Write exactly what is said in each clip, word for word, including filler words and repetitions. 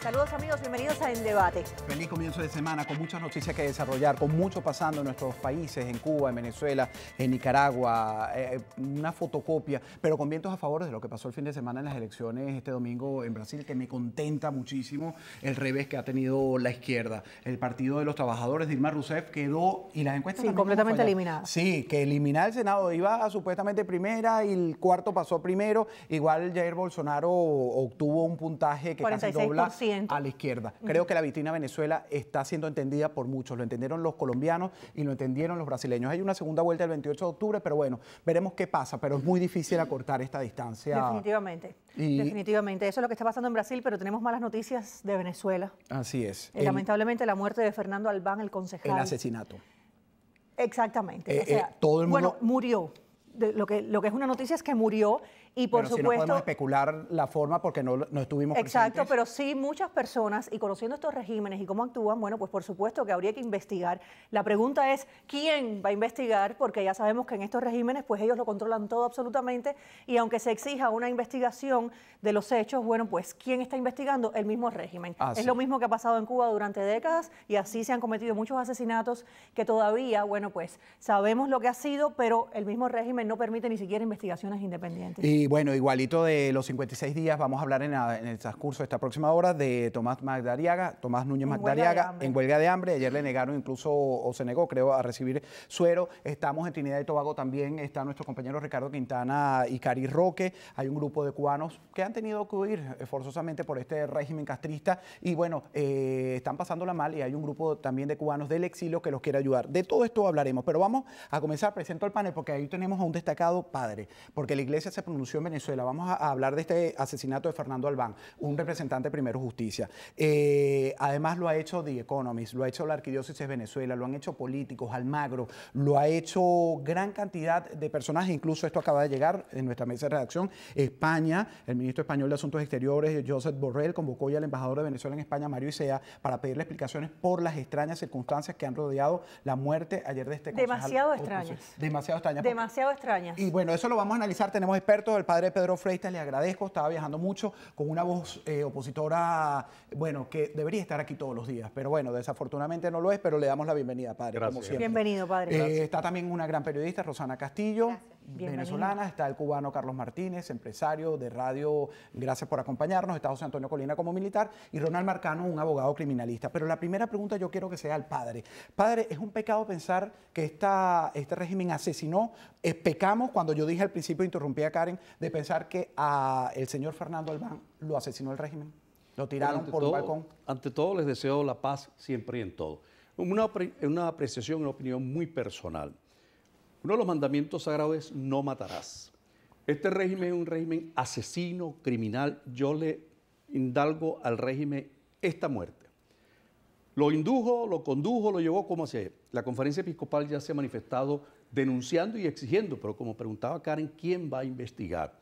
Saludos amigos, bienvenidos a En Debate. Feliz comienzo de semana con muchas noticias que desarrollar, con mucho pasando en nuestros países, en Cuba, en Venezuela, en Nicaragua, eh, una fotocopia, pero con vientos a favor de lo que pasó el fin de semana en las elecciones este domingo en Brasil, que me contenta muchísimo el revés que ha tenido la izquierda. El Partido de los Trabajadores, Dilma Rousseff, quedó, y las encuestas... Sí, completamente eliminada. Sí, que eliminar el Senado iba a, supuestamente primera y el cuarto pasó primero. Igual Jair Bolsonaro obtuvo un puntaje que cuarenta y seis por ciento. casi dobla a la izquierda. Creo que la vitrina Venezuela está siendo entendida por muchos. Lo entendieron los colombianos y lo entendieron los brasileños. Hay una segunda vuelta el veintiocho de octubre, pero bueno, veremos qué pasa. Pero es muy difícil acortar esta distancia. Definitivamente. Y... Definitivamente. Eso es lo que está pasando en Brasil, pero tenemos malas noticias de Venezuela. Así es. Eh, lamentablemente la muerte de Fernando Albán, el concejal. El asesinato. Exactamente. Eh, o sea, eh, todo el mundo... Bueno, murió. De, lo, que, lo que es una noticia es que murió y por bueno, supuesto... Si no podemos especular la forma porque no, no estuvimos Exacto, presentes. pero sí muchas personas, y conociendo estos regímenes y cómo actúan, bueno, pues por supuesto que habría que investigar. La pregunta es, ¿quién va a investigar? Porque ya sabemos que en estos regímenes, pues ellos lo controlan todo absolutamente, y aunque se exija una investigación de los hechos, bueno, pues ¿quién está investigando? El mismo régimen. Ah, es sí. lo mismo que ha pasado en Cuba durante décadas, y así se han cometido muchos asesinatos que todavía, bueno, pues sabemos lo que ha sido, pero el mismo régimen no permite ni siquiera investigaciones independientes. Y bueno, igualito de los cincuenta y seis días, vamos a hablar en, la, en el transcurso de esta próxima hora de Tomás Magdariaga, Tomás Núñez En Magdariaga, huelga en huelga de hambre. Ayer le negaron incluso, o se negó, creo, a recibir suero. Estamos en Trinidad y Tobago también, está nuestro compañero Ricardo Quintana y Cari Roque. Hay un grupo de cubanos que han tenido que huir forzosamente por este régimen castrista y bueno, eh, están pasándola mal y hay un grupo también de cubanos del exilio que los quiere ayudar. De todo esto hablaremos, pero vamos a comenzar. Presento el panel porque ahí tenemos a un destacado padre, porque la iglesia se pronunció en Venezuela. Vamos a, a hablar de este asesinato de Fernando Albán, un representante de Primero Justicia. Eh, además lo ha hecho The Economist, lo ha hecho la Arquidiócesis de Venezuela, lo han hecho políticos, Almagro, lo ha hecho gran cantidad de personajes, incluso esto acaba de llegar en nuestra mesa de redacción. España, el ministro español de Asuntos Exteriores, Josep Borrell, convocó ya al embajador de Venezuela en España, Mario Isea, para pedirle explicaciones por las extrañas circunstancias que han rodeado la muerte ayer de este concejal. Demasiado extrañas. Demasiado extrañas. Demasiado extrañas. Y bueno, eso lo vamos a analizar. Tenemos expertos, el padre Pedro Freitas, le agradezco, estaba viajando mucho con una voz eh, opositora, bueno, que debería estar aquí todos los días, pero bueno, desafortunadamente no lo es, pero le damos la bienvenida, padre, Gracias. como siempre. Bienvenido, padre. Eh, está también una gran periodista, Rosana Castillo, Bienvenida. venezolana, está el cubano Carlos Martínez, empresario de radio, gracias por acompañarnos, está José Antonio Colina como militar y Ronald Marcano, un abogado criminalista. Pero la primera pregunta yo quiero que sea al padre. Padre, ¿es un pecado pensar que esta, este régimen asesinó? Eh, pecamos cuando yo dije al principio, interrumpí a Karen, de pensar que a el señor Fernando Albán lo asesinó el régimen. Lo tiraron por todo, un balcón. Ante todo, les deseo la paz siempre y en todo. Una, una apreciación, una opinión muy personal. Uno de los mandamientos sagrados es no matarás. Este régimen es un régimen asesino, criminal. Yo le indalgo al régimen esta muerte. Lo indujo, lo condujo, lo llevó como se... La conferencia episcopal ya se ha manifestado denunciando y exigiendo, pero como preguntaba Karen, ¿quién va a investigar?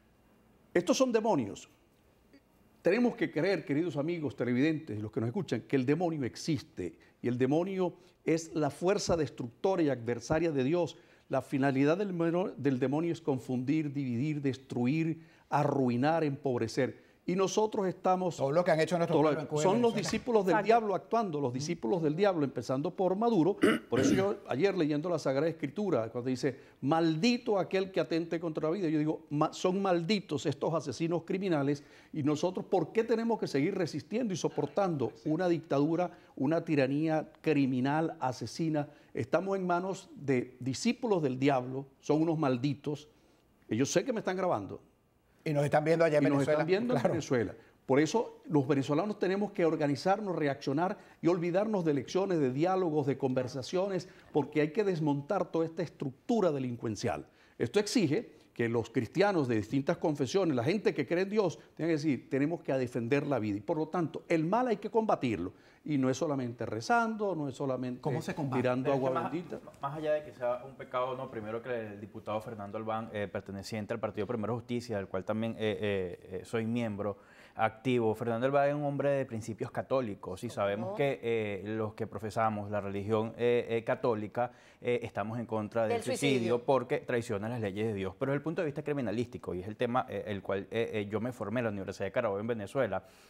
Estos son demonios. Tenemos que creer, queridos amigos televidentes y los que nos escuchan, que el demonio existe y el demonio es la fuerza destructora y adversaria de Dios. La finalidad del, del demonio es confundir, dividir, destruir, arruinar, empobrecer. Y nosotros estamos... Todo lo que han hecho nuestros pueblos en Cuba y Son los Venezuela. discípulos del Exacto. diablo actuando, los discípulos del diablo, empezando por Maduro. Por eso yo ayer leyendo la Sagrada Escritura, cuando dice, maldito aquel que atente contra la vida, yo digo, ma son malditos estos asesinos criminales y nosotros, ¿por qué tenemos que seguir resistiendo y soportando una dictadura, una tiranía criminal, asesina? Estamos en manos de discípulos del diablo, son unos malditos. Y yo sé que me están grabando. Y nos están viendo allá en y Venezuela. nos están viendo Claro. en Venezuela. Por eso los venezolanos tenemos que organizarnos, reaccionar y olvidarnos de elecciones, de diálogos, de conversaciones, porque hay que desmontar toda esta estructura delincuencial. Esto exige que los cristianos de distintas confesiones, la gente que cree en Dios, tengan que decir, tenemos que defender la vida. Y por lo tanto, el mal hay que combatirlo. Y no es solamente rezando, no es solamente ¿Cómo se combate? tirando Pero es que agua más, bendita. más allá de que sea un pecado, no, primero que el diputado Fernando Albán, eh, perteneciente al Partido Primero Justicia, del cual también eh, eh, soy miembro activo. Fernando Albán es un hombre de principios católicos y sabemos que eh, los que profesamos la religión eh, eh, católica eh, estamos en contra del, del suicidio, suicidio porque traiciona las leyes de Dios. Pero desde el punto de vista criminalístico, y es el tema eh, el cual eh, eh, yo me formé en la Universidad de Carabobo en Venezuela,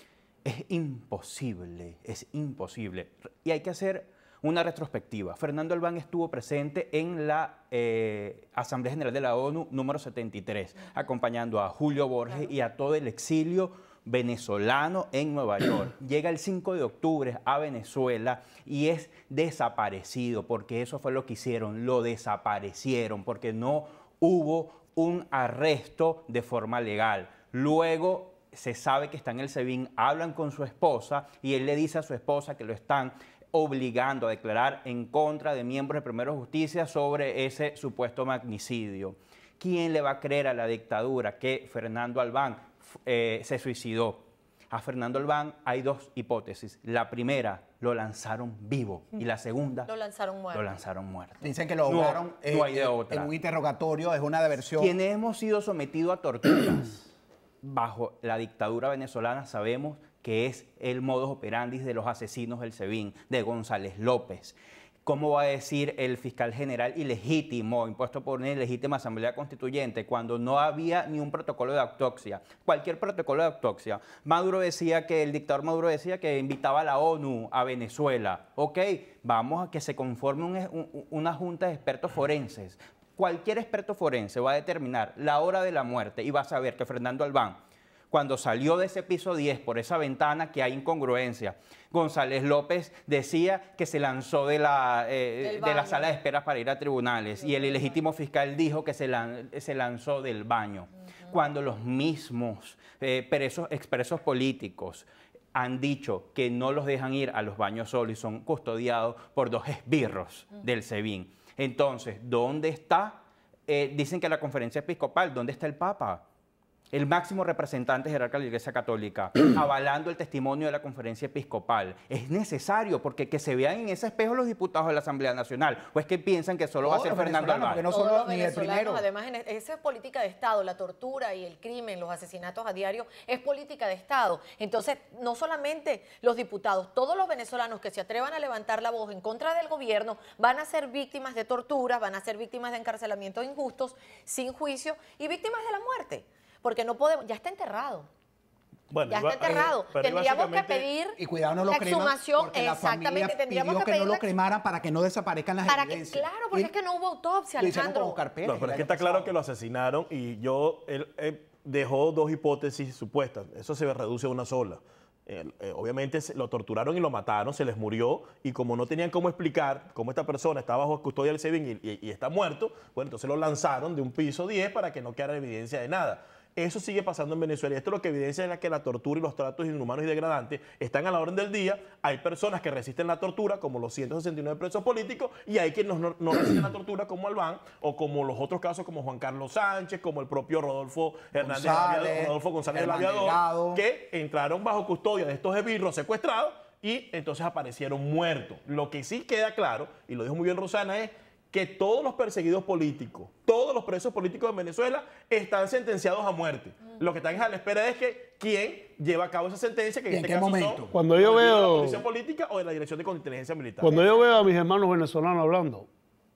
Es imposible, es imposible. Y hay que hacer una retrospectiva. Fernando Albán estuvo presente en la eh, Asamblea General de la ONU número setenta y tres, acompañando a Julio Borges claro. y a todo el exilio venezolano en Nueva York. Llega el cinco de octubre a Venezuela y es desaparecido, porque eso fue lo que hicieron, lo desaparecieron, porque no hubo un arresto de forma legal. Luego se sabe que está en el SEBIN, hablan con su esposa y él le dice a su esposa que lo están obligando a declarar en contra de miembros de Primero Justicia sobre ese supuesto magnicidio. ¿Quién le va a creer a la dictadura que Fernando Albán eh, se suicidó? A Fernando Albán hay dos hipótesis. La primera, lo lanzaron vivo, y la segunda, lo lanzaron muerto. Lo lanzaron muerto. Dicen que lo ahogaron no, eh, no hay de otra. en un interrogatorio, es una versión. Quienes hemos sido sometidos a torturas bajo la dictadura venezolana sabemos que es el modus operandi de los asesinos del SEBIN, de González López. ¿Cómo va a decir el fiscal general ilegítimo, impuesto por una ilegítima asamblea constituyente, cuando no había ni un protocolo de autopsia? Cualquier protocolo de autopsia. Maduro decía que, el dictador Maduro decía que invitaba a la ONU a Venezuela. Ok, vamos a que se conforme un, un, una junta de expertos forenses. Cualquier experto forense va a determinar la hora de la muerte y va a saber que Fernando Albán, cuando salió de ese piso diez por esa ventana, que hay incongruencia. González López decía que se lanzó de la, eh, de la sala de espera para ir a tribunales y el ilegítimo fiscal dijo que se, lan, se lanzó del baño. Uh-huh. Cuando los mismos eh, presos, expresos políticos han dicho que no los dejan ir a los baños solos y son custodiados por dos esbirros uh-huh. del SEBIN. Entonces, ¿dónde está? Eh, dicen que la conferencia episcopal, ¿dónde está el Papa? El máximo representante jerarca de la Iglesia Católica, avalando el testimonio de la conferencia episcopal. Es necesario, porque que se vean en ese espejo los diputados de la Asamblea Nacional. ¿O es que piensan que solo oh, va a ser Fernando Albán? No solo ni el primero. Además, en esa es política de Estado. La tortura y el crimen, los asesinatos a diario, es política de Estado. Entonces, no solamente los diputados, todos los venezolanos que se atrevan a levantar la voz en contra del gobierno van a ser víctimas de torturas, van a ser víctimas de encarcelamientos injustos, sin juicio, y víctimas de la muerte. Porque no podemos, ya está enterrado. Bueno, ya está enterrado. Eh, tendríamos que pedir y cuidado, no lo exhumación. Creman, Exactamente, tendríamos que, que pedir no lo cremaran para que no desaparezcan las para evidencias. Que, claro, porque y, es que no hubo autopsia, Alejandro. No, pero es que está claro que lo asesinaron y yo él, él dejó dos hipótesis supuestas. Eso se reduce a una sola. Eh, eh, obviamente lo torturaron y lo mataron, se les murió, y como no tenían cómo explicar cómo esta persona está bajo custodia del SEBIN y, y, y está muerto, bueno, entonces lo lanzaron de un piso diez para que no quedara evidencia de nada. Eso sigue pasando en Venezuela y esto lo que evidencia es que la tortura y los tratos inhumanos y degradantes están a la orden del día. Hay personas que resisten la tortura, como los ciento sesenta y nueve presos políticos, y hay quienes no, no resisten la tortura, como Albán, o como los otros casos, como Juan Carlos Sánchez, como el propio Rodolfo Hernández, González, Aviador, Rodolfo González el Aviador, que entraron bajo custodia de estos esbirros secuestrados y entonces aparecieron muertos. Lo que sí queda claro, y lo dijo muy bien Rosana, es que todos los perseguidos políticos, todos los presos políticos de Venezuela están sentenciados a muerte. Mm. Lo que están a la espera es que quién lleva a cabo esa sentencia, que en, ¿En este qué caso momento? son Cuando yo veo, de la Policía Política o de la Dirección de Inteligencia Militar. Cuando yo veo a mis hermanos venezolanos hablando,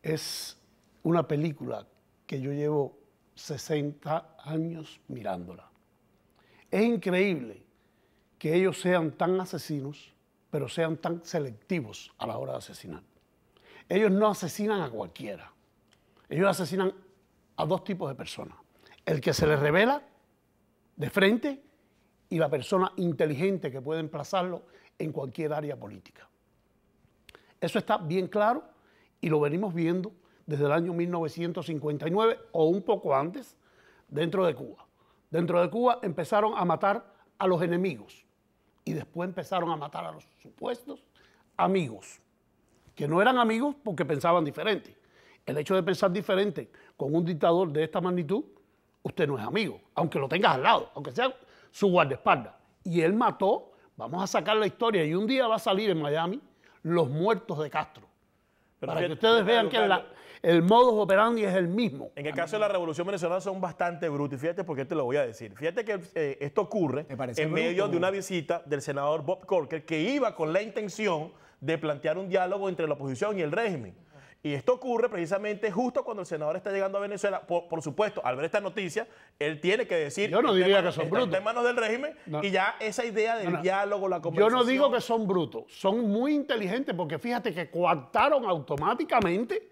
es una película que yo llevo sesenta años mirándola. Es increíble que ellos sean tan asesinos, pero sean tan selectivos a la hora de asesinar. Ellos no asesinan a cualquiera. Ellos asesinan a dos tipos de personas. El que se les revela de frente y la persona inteligente que puede emplazarlo en cualquier área política. Eso está bien claro y lo venimos viendo desde el año mil novecientos cincuenta y nueve o un poco antes dentro de Cuba. Dentro de Cuba empezaron a matar a los enemigos y después empezaron a matar a los supuestos amigos, que no eran amigos porque pensaban diferente. El hecho de pensar diferente con un dictador de esta magnitud, usted no es amigo, aunque lo tengas al lado, aunque sea su guardaespaldas. Y él mató, vamos a sacar la historia, y un día va a salir en Miami Los Muertos de Castro. Pero para fíjate, que ustedes vean que la, el modus operandi es el mismo. En el caso de la Revolución Venezolana son bastante brutos, y fíjate por qué te lo voy a decir. Fíjate que eh, esto ocurre en bruto. medio de una visita del senador Bob Corker, que iba con la intención de plantear un diálogo entre la oposición y el régimen. Y esto ocurre precisamente justo cuando el senador está llegando a Venezuela. Por, por supuesto, al ver esta noticia, él tiene que decir... Yo no diría que son brutos. Está en manos del régimen No. y ya esa idea del No, no. diálogo, la Yo conversación... no digo que son brutos, son muy inteligentes porque fíjate que coartaron automáticamente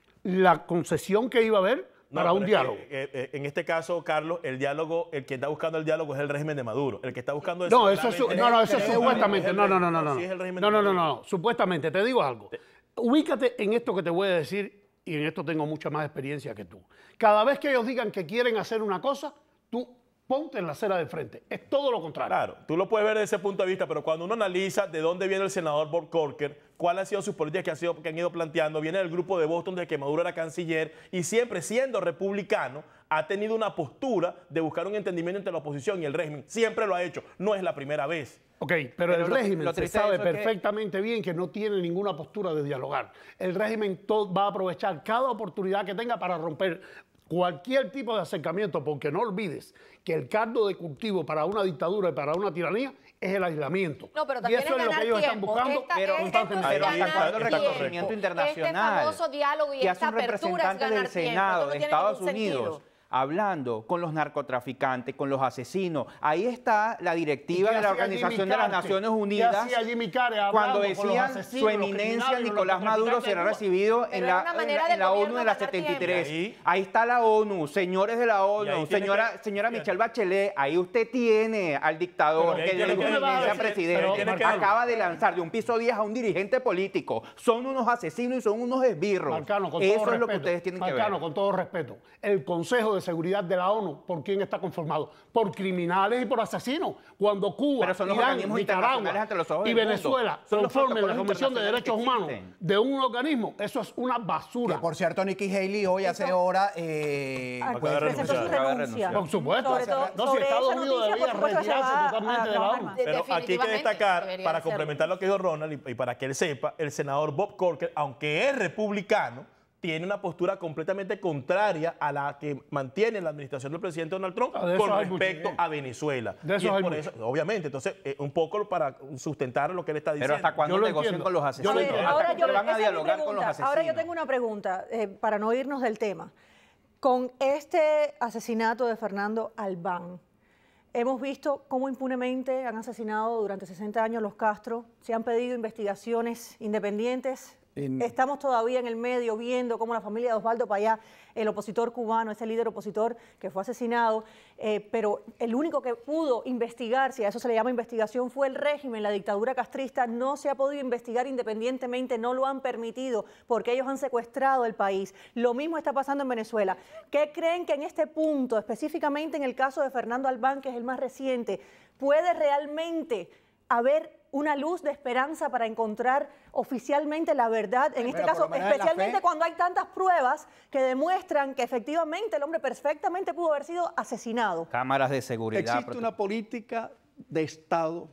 la concesión que iba a haber No, para un pero es diálogo. que, eh, eh, en este caso, Carlos, el diálogo, el que está buscando el diálogo es el régimen de Maduro. El que está buscando... el No, eso es, solamente- no, no, eso es es el supuestamente. régimen- No, no, no, no, no. sí es el régimen No, de no, no, Maduro. no. Supuestamente, te digo algo. Ubícate en esto que te voy a decir y en esto tengo mucha más experiencia que tú. Cada vez que ellos digan que quieren hacer una cosa, tú ponte en la acera de frente. Es todo lo contrario. Claro, tú lo puedes ver desde ese punto de vista, pero cuando uno analiza de dónde viene el senador Bob Corker, cuáles han sido sus políticas que, ha sido, que han ido planteando, viene del grupo de Boston de que Maduro era canciller y siempre siendo republicano ha tenido una postura de buscar un entendimiento entre la oposición y el régimen. Siempre lo ha hecho, no es la primera vez. Ok, pero, Pero el lo- régimen lo se triste de sabe eso es que- perfectamente bien que no tiene ninguna postura de dialogar. El régimen to- va a aprovechar cada oportunidad que tenga para romper cualquier tipo de acercamiento, porque no olvides que el caldo de cultivo para una dictadura y para una tiranía es el aislamiento. No, pero y también eso es es lo que ganar ellos están tiempo. buscando Esta- pero esto es constantemente. Pero ganar ¿hasta cuándo el está tiempo. reconocimiento Este internacional famoso diálogo y que hace esta un apertura es representante ganar del tiempo? Senado Esto no de tiene Estados ningún Unidos sentido. hablando con los narcotraficantes, con los asesinos? Ahí está la directiva ¿Y qué de la hacía Organización Jimmy de las Carter? Naciones ¿Qué Unidas hacía Jimmy Carter hablando cuando con los decían asesinos, su los eminencia criminales, los Nicolás Maduro narcotraficantes será de Cuba? recibido en Pero la, era una en manera la- del en la ONU gobierno de la ganar setenta y tres. tiempo. Ahí está la ONU, señores de la Y ONU, ahí tiene señora, que- señora fíjate. Michelle Bachelet, ahí usted tiene al dictador Pero ahí que tiene de que- la eminencia pero presidente tiene que- acaba de lanzar de un piso diez a un dirigente político. Son unos asesinos y son unos esbirros. Marcano, con Eso todo es lo que respeto, ustedes tienen Marcano, que ver. con todo respeto, el Consejo de Seguridad de la ONU, ¿por quién está conformado? Por criminales y por asesinos. Cuando Cuba, Pero son los Irán, organismos internacionales Nicaragua ante los ojos y del mundo. Venezuela Son los conformen la protocolos Comisión de internacionales Derechos que Humanos existen. de un organismo, eso es una basura. Que por cierto, Nikki Haley hoy hace hora... Eh, Ah, Acaba de presentó su renunciar. Acaba de renuncia. renunciar. Por supuesto. Sobre todo- No, si sobre Estados esa Unidos noticia, debía por supuesto, se retirarse va a- totalmente a de la trabajar ONU. más. Pero aquí hay que Definitivamente destacar, debería para hacerlo. complementar lo que dijo Ronald y, y para que él sepa, el senador Bob Corker, aunque es republicano, tiene una postura completamente contraria a la que mantiene la administración del presidente Donald Trump Ah, de eso con hay respecto mucho, a Venezuela. De eso Y es hay por mucho. eso, obviamente, entonces, eh, un poco para sustentar lo que él está diciendo. Pero ¿hasta cuándo Yo lo negocian entiendo. con los Yo asesinos? lo A ver, entiendo. ahora ¿Hasta yo, que van esa a es mi dialogar con los pregunta. asesinos? Ahora yo tengo una pregunta, eh, para no irnos del tema. Con este asesinato de Fernando Albán, hemos visto cómo impunemente han asesinado durante sesenta años los Castro, se han pedido investigaciones independientes. En- Estamos todavía en el medio viendo cómo la familia de Osvaldo Payá, el opositor cubano, ese líder opositor que fue asesinado, eh, pero el único que pudo investigar, si a eso se le llama investigación, fue el régimen, la dictadura castrista. No se ha podido investigar independientemente, no lo han permitido porque ellos han secuestrado el país. Lo mismo está pasando en Venezuela. ¿Qué creen que en este punto, específicamente en el caso de Fernando Albán, que es el más reciente, puede realmente haber una luz de esperanza para encontrar oficialmente la verdad, en este Bueno, caso, por lo menos en la especialmente fe. cuando hay tantas pruebas que demuestran que efectivamente el hombre perfectamente pudo haber sido asesinado? Cámaras de seguridad. Existe una política de Estado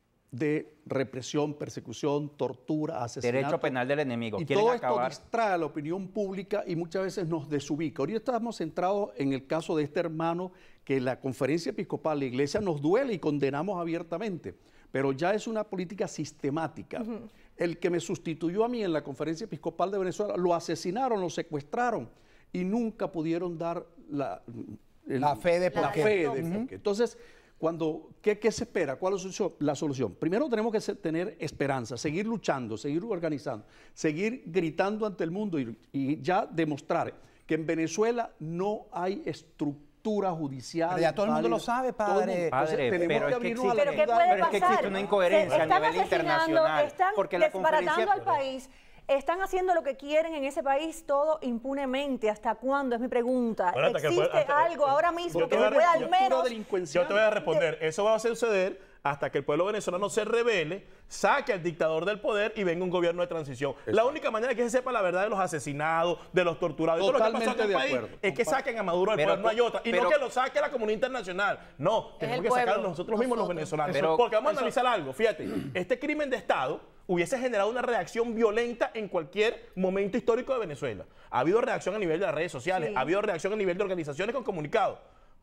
de represión, persecución, tortura, asesinato. Derecho penal del enemigo. Y Quieren todo esto acabar. distrae a la opinión pública y muchas veces nos desubica. Ahorita estamos centrados en el caso de este hermano que la Conferencia Episcopal, la Iglesia, nos duele y condenamos abiertamente, pero ya es una política sistemática. El que me sustituyó a mí en la Conferencia Episcopal de Venezuela, lo asesinaron, lo secuestraron y nunca pudieron dar la, el- La fe de por la qué. fe de por qué. Entonces, cuando, ¿qué, qué se espera? ¿Cuál es la solución? La solución. Primero tenemos que se- tener esperanza, seguir luchando, seguir organizando, seguir gritando ante el mundo y, y ya demostrar que en Venezuela no hay estructura judicial. Pero ya todo el mundo válida. lo sabe, Todo el mundo. padre. Entonces, Padre, tenemos pero que es que abrirnos a la ¿Pero qué verdad. puede Pero es que pasar? existe una incoherencia Se a están nivel asesinando, internacional, están porque la desbaratando conferencia- al país, están haciendo lo que quieren en ese país todo impunemente. ¿Hasta cuándo? Es mi pregunta. Bueno, hasta que ¿Existe pueda- hasta- algo ahora mismo Yo que te voy se a- pueda yo- al yo- menos... Yo te voy a responder, eso va a suceder hasta que el pueblo venezolano se rebele, saque al dictador del poder y venga un gobierno de transición. La única manera que se sepa la verdad de los asesinados, de los torturados, de todo lo que ha pasado en Totalmente el de país, acuerdo. es que saquen a Maduro del Pero poder, no hay tú- otra. Y pero- no que lo saque la comunidad internacional. No, tenemos el que sacarlo pueblo, nosotros mismos los nosotros. venezolanos. Pero- Porque vamos a eso- analizar algo, fíjate, este crimen de Estado hubiese generado una reacción violenta en cualquier momento histórico de Venezuela. Ha habido reacción a nivel de las redes sociales, Sí. ha habido reacción a nivel de organizaciones con comunicados.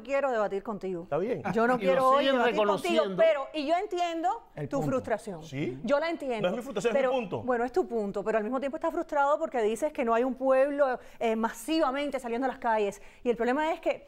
no quiero debatir contigo. Está bien. Yo no Y lo quiero hoy siguen debatir contigo, reconociendo. pero, y yo entiendo El tu punto. frustración. Sí. Yo la entiendo. No es mi frustración, es mi pero, punto. Bueno, es tu punto, pero al mismo tiempo estás frustrado porque dices que no hay un pueblo eh, masivamente saliendo a las calles. Y el problema es que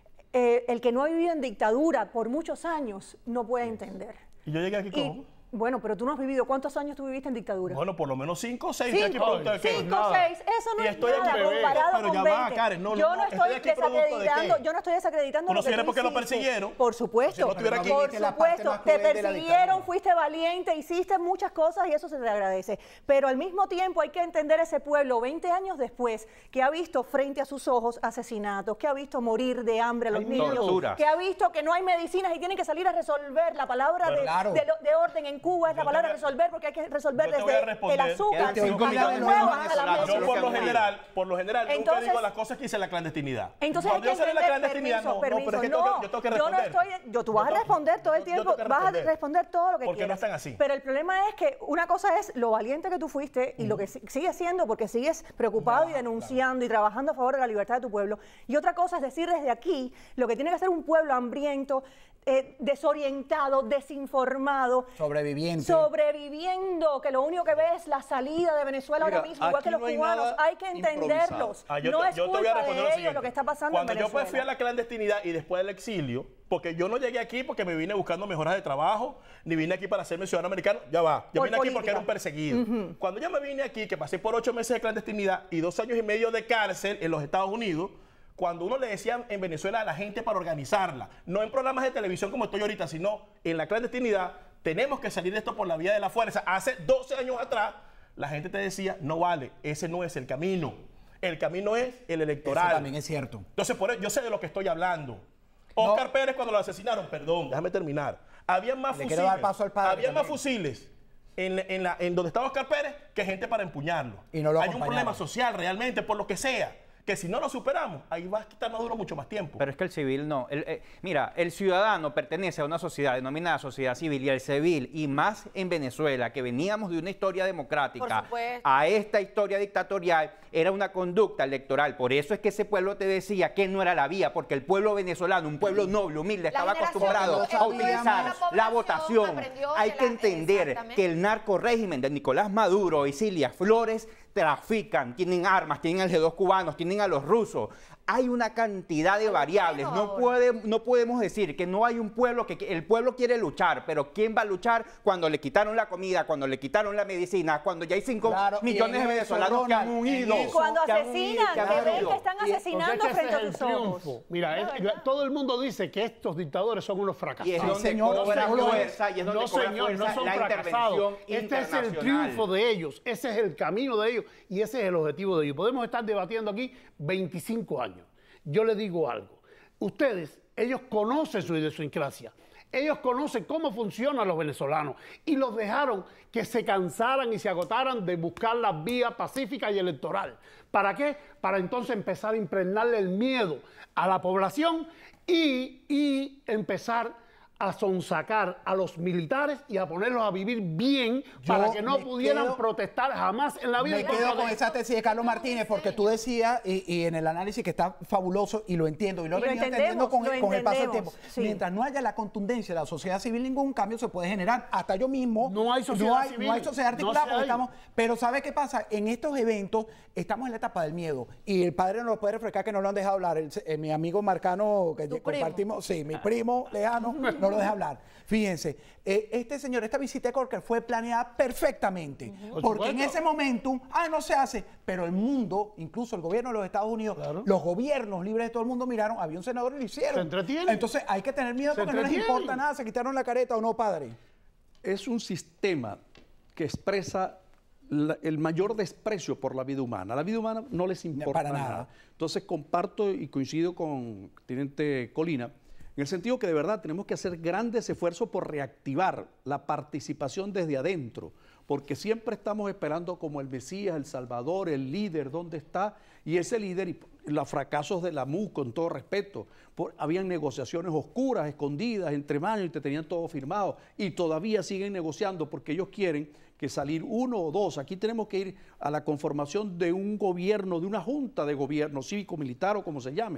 eh, el que no ha vivido en dictadura por muchos años no puede entender. Y yo llegué aquí Y, como... bueno, pero tú no has vivido. ¿Cuántos años tú viviste en dictadura? Bueno, por lo menos cinco o seis. Cinco, Estoy aquí producto de qué. cinco, Nada. seis, eso no Y es estoy aquí, nada bebé, comparado pero con ya va, veinte. Karen, no, yo no, no estoy estoy aquí producto de desacreditando, qué. yo no estoy desacreditando ¿Tú lo no que sigues tú porque lo hiciste. persiguieron? Por supuesto, Si no estuviera aquí, por viste la parte supuesto, más te cruel de la persiguieron, dictadura. fuiste valiente, hiciste muchas cosas y eso se te agradece. Pero al mismo tiempo hay que entender ese pueblo veinte años después que ha visto frente a sus ojos asesinatos, que ha visto morir de hambre a los Hay niños, torturas. que ha visto que no hay medicinas y tienen que salir a resolver. La palabra de, Claro. de lo- de orden en Cuba es la Yo te palabra voy a- resolver porque hay que resolver yo te voy a desde responder. el azúcar Quedan cinco hasta millones las de huevas, venezolanos. hasta las Eso Yo es lo por que lo han vivido. general, por lo general, nunca Entonces- digo las cosas que hice en la clandestinidad. Entonces Cuando hay yo que salí de la entender, clandestinidad, permiso, no, permiso, no, pero es que no, tengo que- yo tengo que yo no responder. estoy, yo, tú vas Yo a tengo- responder todo el yo- yo tiempo, tengo que vas a responder. responder todo lo que Porque no quieras. están así. Pero el problema es que una cosa es lo valiente que tú fuiste y lo que si- sigues siendo porque sigues preocupado y denunciando y trabajando a favor de la libertad de tu pueblo. Y otra cosa es decir desde aquí lo que tiene que hacer un pueblo hambriento, eh, desorientado, desinformado, Sobreviviente. sobreviviendo, que lo único que ve es la salida de Venezuela Mira, ahora mismo, igual que aquí los no hay cubanos. nada Hay que entenderlos. improvisado. Ah, yo no te, es yo te voy a culpa responder de lo ellos siguiente. lo que está pasando Cuando en yo Venezuela. pues fui a la clandestinidad y después del exilio, porque yo no llegué aquí porque me vine buscando mejoras de trabajo, ni vine aquí para hacerme ciudadano americano, ya va. Yo Por vine aquí porque política. era un perseguido. Cuando yo me vine aquí, que pasé por ocho meses de clandestinidad y dos años y medio de cárcel en los Estados Unidos, cuando uno le decía en Venezuela a la gente para organizarla, no en programas de televisión como estoy ahorita, sino en la clandestinidad, tenemos que salir de esto por la vía de la fuerza. Hace doce años atrás, la gente te decía, no vale, ese no es el camino. El camino es el electoral. Eso también es cierto. Entonces, por eso, yo sé de lo que estoy hablando. Oscar Pérez, cuando lo asesinaron, perdón, déjame terminar. Había más Le fusiles. quiero dar paso al padre Había más también. fusiles en, la- en, la- en donde estaba Oscar Pérez que gente para empuñarlo. Y no lo Hay un acompañaron. problema social realmente, por lo que sea. Que si no lo superamos, ahí va a estar Maduro mucho más tiempo. Pero es que el civil no. El, eh, mira, el ciudadano pertenece a una sociedad denominada sociedad civil y el civil, y más en Venezuela, que veníamos de una historia Por democrática supuesto. a esta historia dictatorial, era una conducta electoral. Por eso es que ese pueblo te decía que no era la vía, porque el pueblo venezolano, un pueblo noble, humilde, La estaba generación acostumbrado que a no utilizar estudiaba la la población votación. aprendió Hay de que la- entender exactamente. que el narco régimen de Nicolás Maduro y Cilia Flores trafican, tienen armas, tienen al G dos cubanos, tienen a los rusos. Hay una cantidad de los variables. chinos No, ahora. puede, no podemos decir que no hay un pueblo que que el pueblo quiere luchar, pero ¿quién va a luchar cuando le quitaron la comida, cuando le quitaron la medicina, cuando ya hay cinco Claro, y millones en de eso, venezolanos que han Ronald, huido? en Y eso, cuando que han asesinan, huido, que han ven huido. que están Porque asesinando es que ese frente a es el tus ojos. triunfo. Mira, Es es- verdad. todo el mundo dice que estos dictadores son unos Y es fracasados. donde señor, cobra no lo es. fuerza, y es donde No, cobra señor, no fuerza son la fracasados. intervención Este es el internacional. triunfo de ellos, ese es el camino de ellos y ese es el objetivo de ellos. Podemos estar debatiendo aquí veinticinco años. Yo les digo algo. Ustedes, ellos conocen su idiosincrasia. Ellos conocen cómo funcionan los venezolanos y los dejaron que se cansaran y se agotaran de buscar la vía pacífica y electoral. ¿Para qué? Para entonces empezar a impregnarle el miedo a la población y, y empezar a sonsacar a los militares y a ponerlos a vivir bien Yo para que no me pudieran quedo- protestar jamás en la vida. Me quedo con esa tesis de Carlos Martínez porque tú decías, y, y en el análisis que está fabuloso, y lo entiendo, y lo he Y lo venido entendiendo con, entendemos, el- con el lo paso del tiempo. entendemos, sí. Mientras no haya la contundencia de la sociedad civil, ningún cambio se puede generar. Hasta yo mismo. No hay sociedad no hay, civil. No hay sociedad No articulada se porque hay. estamos. Pero ¿sabe qué pasa? En estos eventos estamos en la etapa del miedo. Y el padre nos lo puede refrescar que no lo han dejado hablar. El- eh, mi amigo Marcano, que ¿Tu compartimos, sí, mi primo lejano, no lo deja hablar. Fíjense, eh, este señor, esta visita de Corker fue planeada perfectamente. Por Porque en supuesto. ese momento, ah, no se hace, pero el mundo, incluso el gobierno de los Estados Unidos, Claro. los gobiernos libres de todo el mundo miraron, había un senador y lo hicieron. Se entretienen. Entonces hay que tener miedo Se porque no les entretienen. importa nada, se quitaron la careta o no, padre. Es un sistema que expresa la- el mayor desprecio por la vida humana. La vida humana no les importa para nada. nada. Entonces comparto y coincido con Teniente Colina en el sentido que de verdad tenemos que hacer grandes esfuerzos por reactivar la participación desde adentro, porque siempre estamos esperando como el Mesías, el Salvador, el líder, ¿dónde está? Y ese líder, y los fracasos de la M U, con todo respeto, por- habían negociaciones oscuras, escondidas, entre manos, y te tenían todo firmado, y todavía siguen negociando porque ellos quieren que salir uno o dos. Aquí tenemos que ir a la conformación de un gobierno, de una junta de gobierno cívico-militar o como se llame,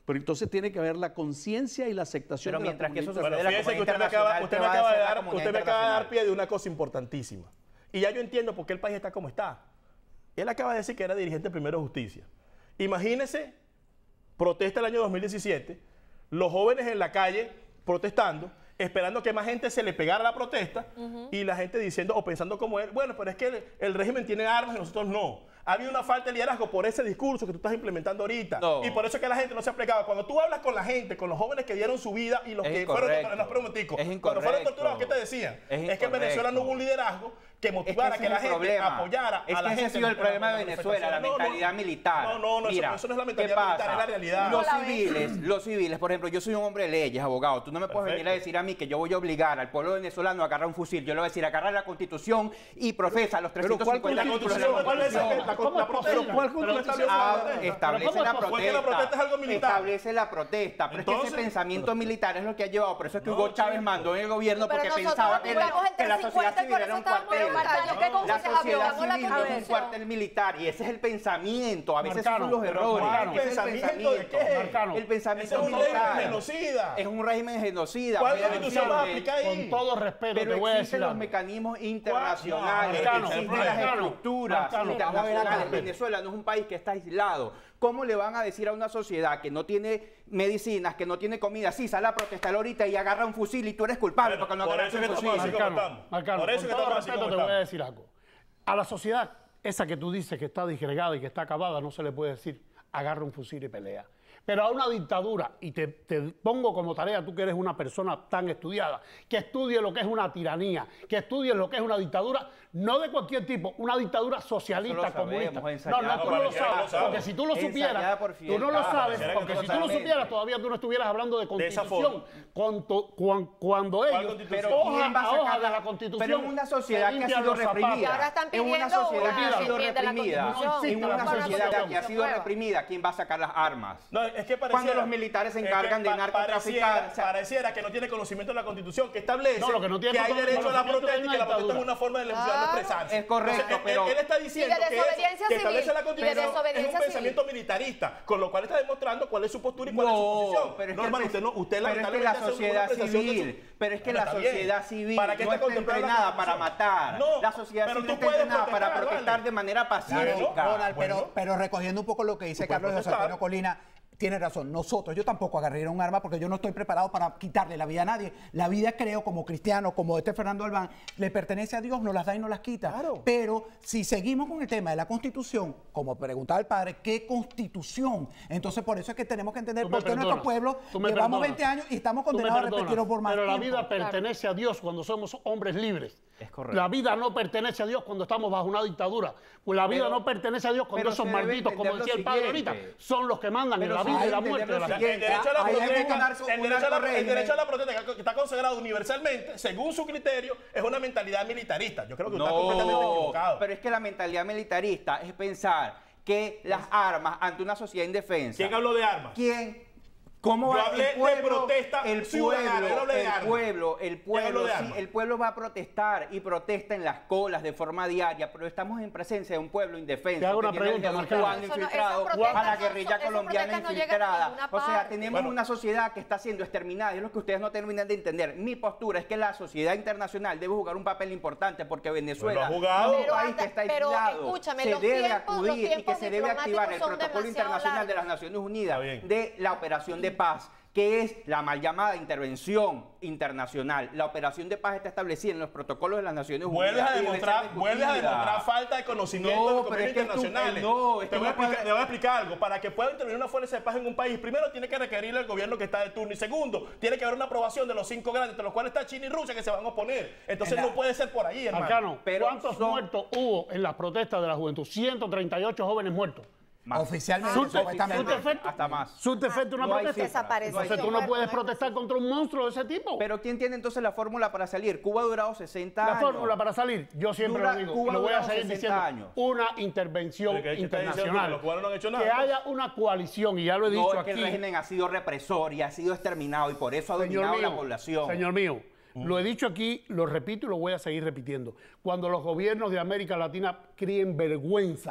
Pero entonces tiene que haber la conciencia y la aceptación Pero de la mientras que eso comunidad sucede, Bueno, la fíjese que comunidad usted me acaba, internacional usted te me va a acaba de decir la dar, comunidad usted me acaba de dar internacional. pie de una cosa importantísima. Y ya yo entiendo por qué el país está como está. Él acaba de decir que era dirigente primero de justicia. Imagínese, protesta el año dos mil diecisiete, los jóvenes en la calle protestando, esperando que más gente se le pegara a la protesta, y la gente diciendo o pensando como él, bueno, pero es que el, el régimen tiene armas y nosotros no. Ha habido una falta de liderazgo por ese discurso que tú estás implementando ahorita. No. Y por eso es que la gente no se ha plegado. Cuando tú hablas con la gente, con los jóvenes que dieron su vida y los Es que incorrecto. fueron... No, espera un momentico. Es Cuando fueron incorrecto. torturados, ¿qué te decían? Es Es, que en Venezuela no hubo un liderazgo que motivara ese que es la el gente problema. apoyara Es a la que ese gente. ha sido el en problema de las Venezuela, la manifestaciones. mentalidad militar. No, no, no, Mira, eso no es la ¿qué mentalidad pasa? militar, es la realidad. Los ¿Cómo la ves? civiles, los civiles, por ejemplo, yo soy un hombre de leyes, abogado. Tú no me puedes Perfecto. venir a decir a mí que yo voy a obligar al pueblo venezolano a agarrar un fusil. Yo le voy a decir, agarrar la Constitución y profesa los Pero ¿cuál trescientos cincuenta artículos de Constitución? la ¿Cuál es esa? Constitución. La, ¿Cómo la, es la, posible? pero ¿cuál Pero Constitución Ah, establece la establece ¿Pero la cómo es posible? Porque la protesta es algo militar. Establece la protesta. Pero es que Entonces- ese pensamiento militar es lo que ha llevado. Por eso es que No, Hugo Chávez chico. mandó en el gobierno Pero porque nosotros pensaba que, aplicamos el que la sociedad trescientos cincuenta y civil por era un eso estábamos cuartel. en Marcano, ¿qué La consecuencias sociedad aplicamos la civil es un Constitución? cuartel militar y ese es el pensamiento. A veces Marcano, son los pero errores. Marcano, Ese es el ¿pensamiento de qué? Marcano, El pensamiento Ese es un régimen militar. genocida. Es un régimen genocida. ¿Cuál Mira, constitución vas a que- aplicar ahí? Con todo respeto Pero te voy a decir existen los algo. mecanismos internacionales, Marcano, existen Marcano, las estructuras Marcano, internacionales. Marcano. Venezuela no es un país que está aislado. ¿Cómo le van a decir a una sociedad que no tiene medicinas, que no tiene comida, sí, sale a protestar ahorita y agarra un fusil y tú eres culpable Bueno, porque no por agarras eso un es que fusil? estamos así como Marcano, estamos. Marcano, Por eso con que todo estamos así respeto como te voy a estamos. decir algo. A la sociedad, esa que tú dices que está disgregada y que está acabada, no se le puede decir agarra un fusil y pelea. Pero a una dictadura, y te, te pongo como tarea, tú que eres una persona tan estudiada, que estudie lo que es una tiranía, que estudie lo que es una dictadura, no de cualquier tipo, una dictadura socialista, Eso lo comunista. sabemos, No, no, ensayada tú por no lo Fidel, lo sabes, sabemos. porque si tú lo Ensayada supieras, por tú Fidel no lo Castro, sabes, pareciera porque que si tú tú lo lo sabes. supieras, todavía tú no estuvieras hablando de De esa constitución. Cuando, cuan- cuando ellos, constitución? Pero hoja ¿quién va a a hoja sacar de la- la constitución, Pero en una sociedad se que ha limpian sido los zapatos. Y reprimida. ahora están En una pidiendo sociedad que ha una sido enmienda a la reprimida. Constitución. No existe En la una Constitución. sociedad que ha sido Nueva. reprimida, ¿quién va a sacar las armas? No, es que pareciera, Cuando los militares se es que encargan de pa- narcotraficar, Pareciera, o sea- pareciera que no tiene conocimiento de la Constitución, que establece No, lo que no tiene hay conocimiento derecho a la es protesta y que la protesta dictadura. es una forma de la ciudadano Claro. expresarse. Es correcto, Entonces, él- pero- él, está diciendo Y de que, eso, desobediencia que establece civil. la Y de Constitución es desobediencia un pensamiento civil. militarista, con lo cual está demostrando cuál es su postura y cuál es su posición. pero es no, que, hermano, el usted, no, usted pero es que lamentablemente la hace una sociedad apreciación de su- civil, pero es que Bueno, la está bien. sociedad civil ¿Para qué no está está contemplada la entrenada para Constitución? matar. No, La sociedad pero civil tú está puedes entrenada para protestar, protestar vale. de manera Claro, pacífica. Ronald, pero, Bueno. pero recogiendo un poco lo que dice Tú puedes Carlos José protestar. Antonio Colina, tiene razón. Nosotros, yo tampoco agarraría un arma porque yo no estoy preparado para quitarle la vida a nadie. La vida, creo, como cristiano, como este Fernando Albán, le pertenece a Dios, nos las da y no las quita. Claro. Pero si seguimos con el tema de la Constitución, como preguntaba el padre, ¿qué Constitución? Entonces, por eso es que tenemos que entender Tú me por qué nuestro perdonas, pueblo tú me llevamos perdonas. veinte años y estamos Tú me condenados a perdonas, repetirlo por más pero la tiempo. vida pertenece a Dios cuando somos hombres libres. Es correcto. La vida no pertenece a Dios cuando estamos bajo una dictadura. Pues la vida Pero- no pertenece a Dios cuando pero esos se debe malditos, como entender lo decía el padre siguiente. ahorita, son los que mandan en Pero la se vida y debe la entender muerte de lo la O sea, gente. el derecho a la Ahí hay que protesta, ganar el un derecho a la, nuevo el régimen. derecho a la protesta que está consagrado universalmente, según su criterio, es una mentalidad militarista. Yo creo que está completamente No, equivocado. pero es que la mentalidad militarista es pensar que las armas ante una sociedad indefensa. ¿Quién habló de armas? ¿Quién? ¿Cómo Yo va hablé el pueblo? de protesta el ciudadana, yo no pueblo, hablé de el armas. pueblo, el habló pueblo, de sí, armas? el pueblo va a protestar y protesta en las colas de forma diaria, pero estamos en presencia de un pueblo indefenso. Te hago que una tiene pregunta, el Marcano. cubano Eso no- infiltrado, esas protestas a la no guerrilla son- esas colombiana protestas no llegan a infiltrada. ninguna O sea, parte. tenemos Bueno. una sociedad que está siendo exterminada y es lo que ustedes no terminan de entender. Mi postura es que la sociedad internacional debe jugar un papel importante porque Venezuela Bueno, ha jugado. es un Pero país anda- que está pero aislado. escúchame, se los debe tiempos- los acudir y que tiempos se debe activar el diplomáticos son protocolo demasiado internacional de las largos. Naciones Unidas Está bien. de la operación de paz, que es la mal llamada intervención internacional. La operación de paz está establecida en los protocolos de las Naciones Vuelves Unidas. a y debe demostrar, ser vuelves a discutida. demostrar falta de conocimiento No, de los pero convenios es que tú- internacionales. no, es te, que voy a no puede- explicar, te voy a explicar algo. Para que pueda intervenir una fuerza de paz en un país, primero tiene que requerirle al gobierno que está de turno. Y segundo, tiene que haber una aprobación de los cinco grandes, entre los cuales está China y Rusia, que se van a oponer. Entonces En la- no puede ser por ahí, hermano. Marcano, Pero ¿cuántos son- muertos hubo en las protestas de la juventud? ciento treinta y ocho jóvenes muertos. Más. Oficialmente, Surte- supuestamente. surte efecto. Hasta más. ¿Surte efecto una No hay protesta? cifra. Desapareció. Entonces tú no puedes protestar contra un monstruo de ese tipo. Pero ¿quién tiene entonces la fórmula para salir? Cuba ha durado sesenta La años. fórmula para salir, yo siempre Dura- lo digo, Cuba y lo voy a ha durado seguir sesenta diciendo, años. una intervención Pero que- que está diciendo que internacional. los cubanos no han hecho nada, Que ¿no? haya una coalición, y ya lo he No, dicho es que aquí. el régimen ha sido represor y ha sido exterminado y por eso ha dominado la población. Señor mío, lo he dicho aquí, lo repito y lo voy a seguir repitiendo. Cuando los gobiernos de América Latina críen vergüenza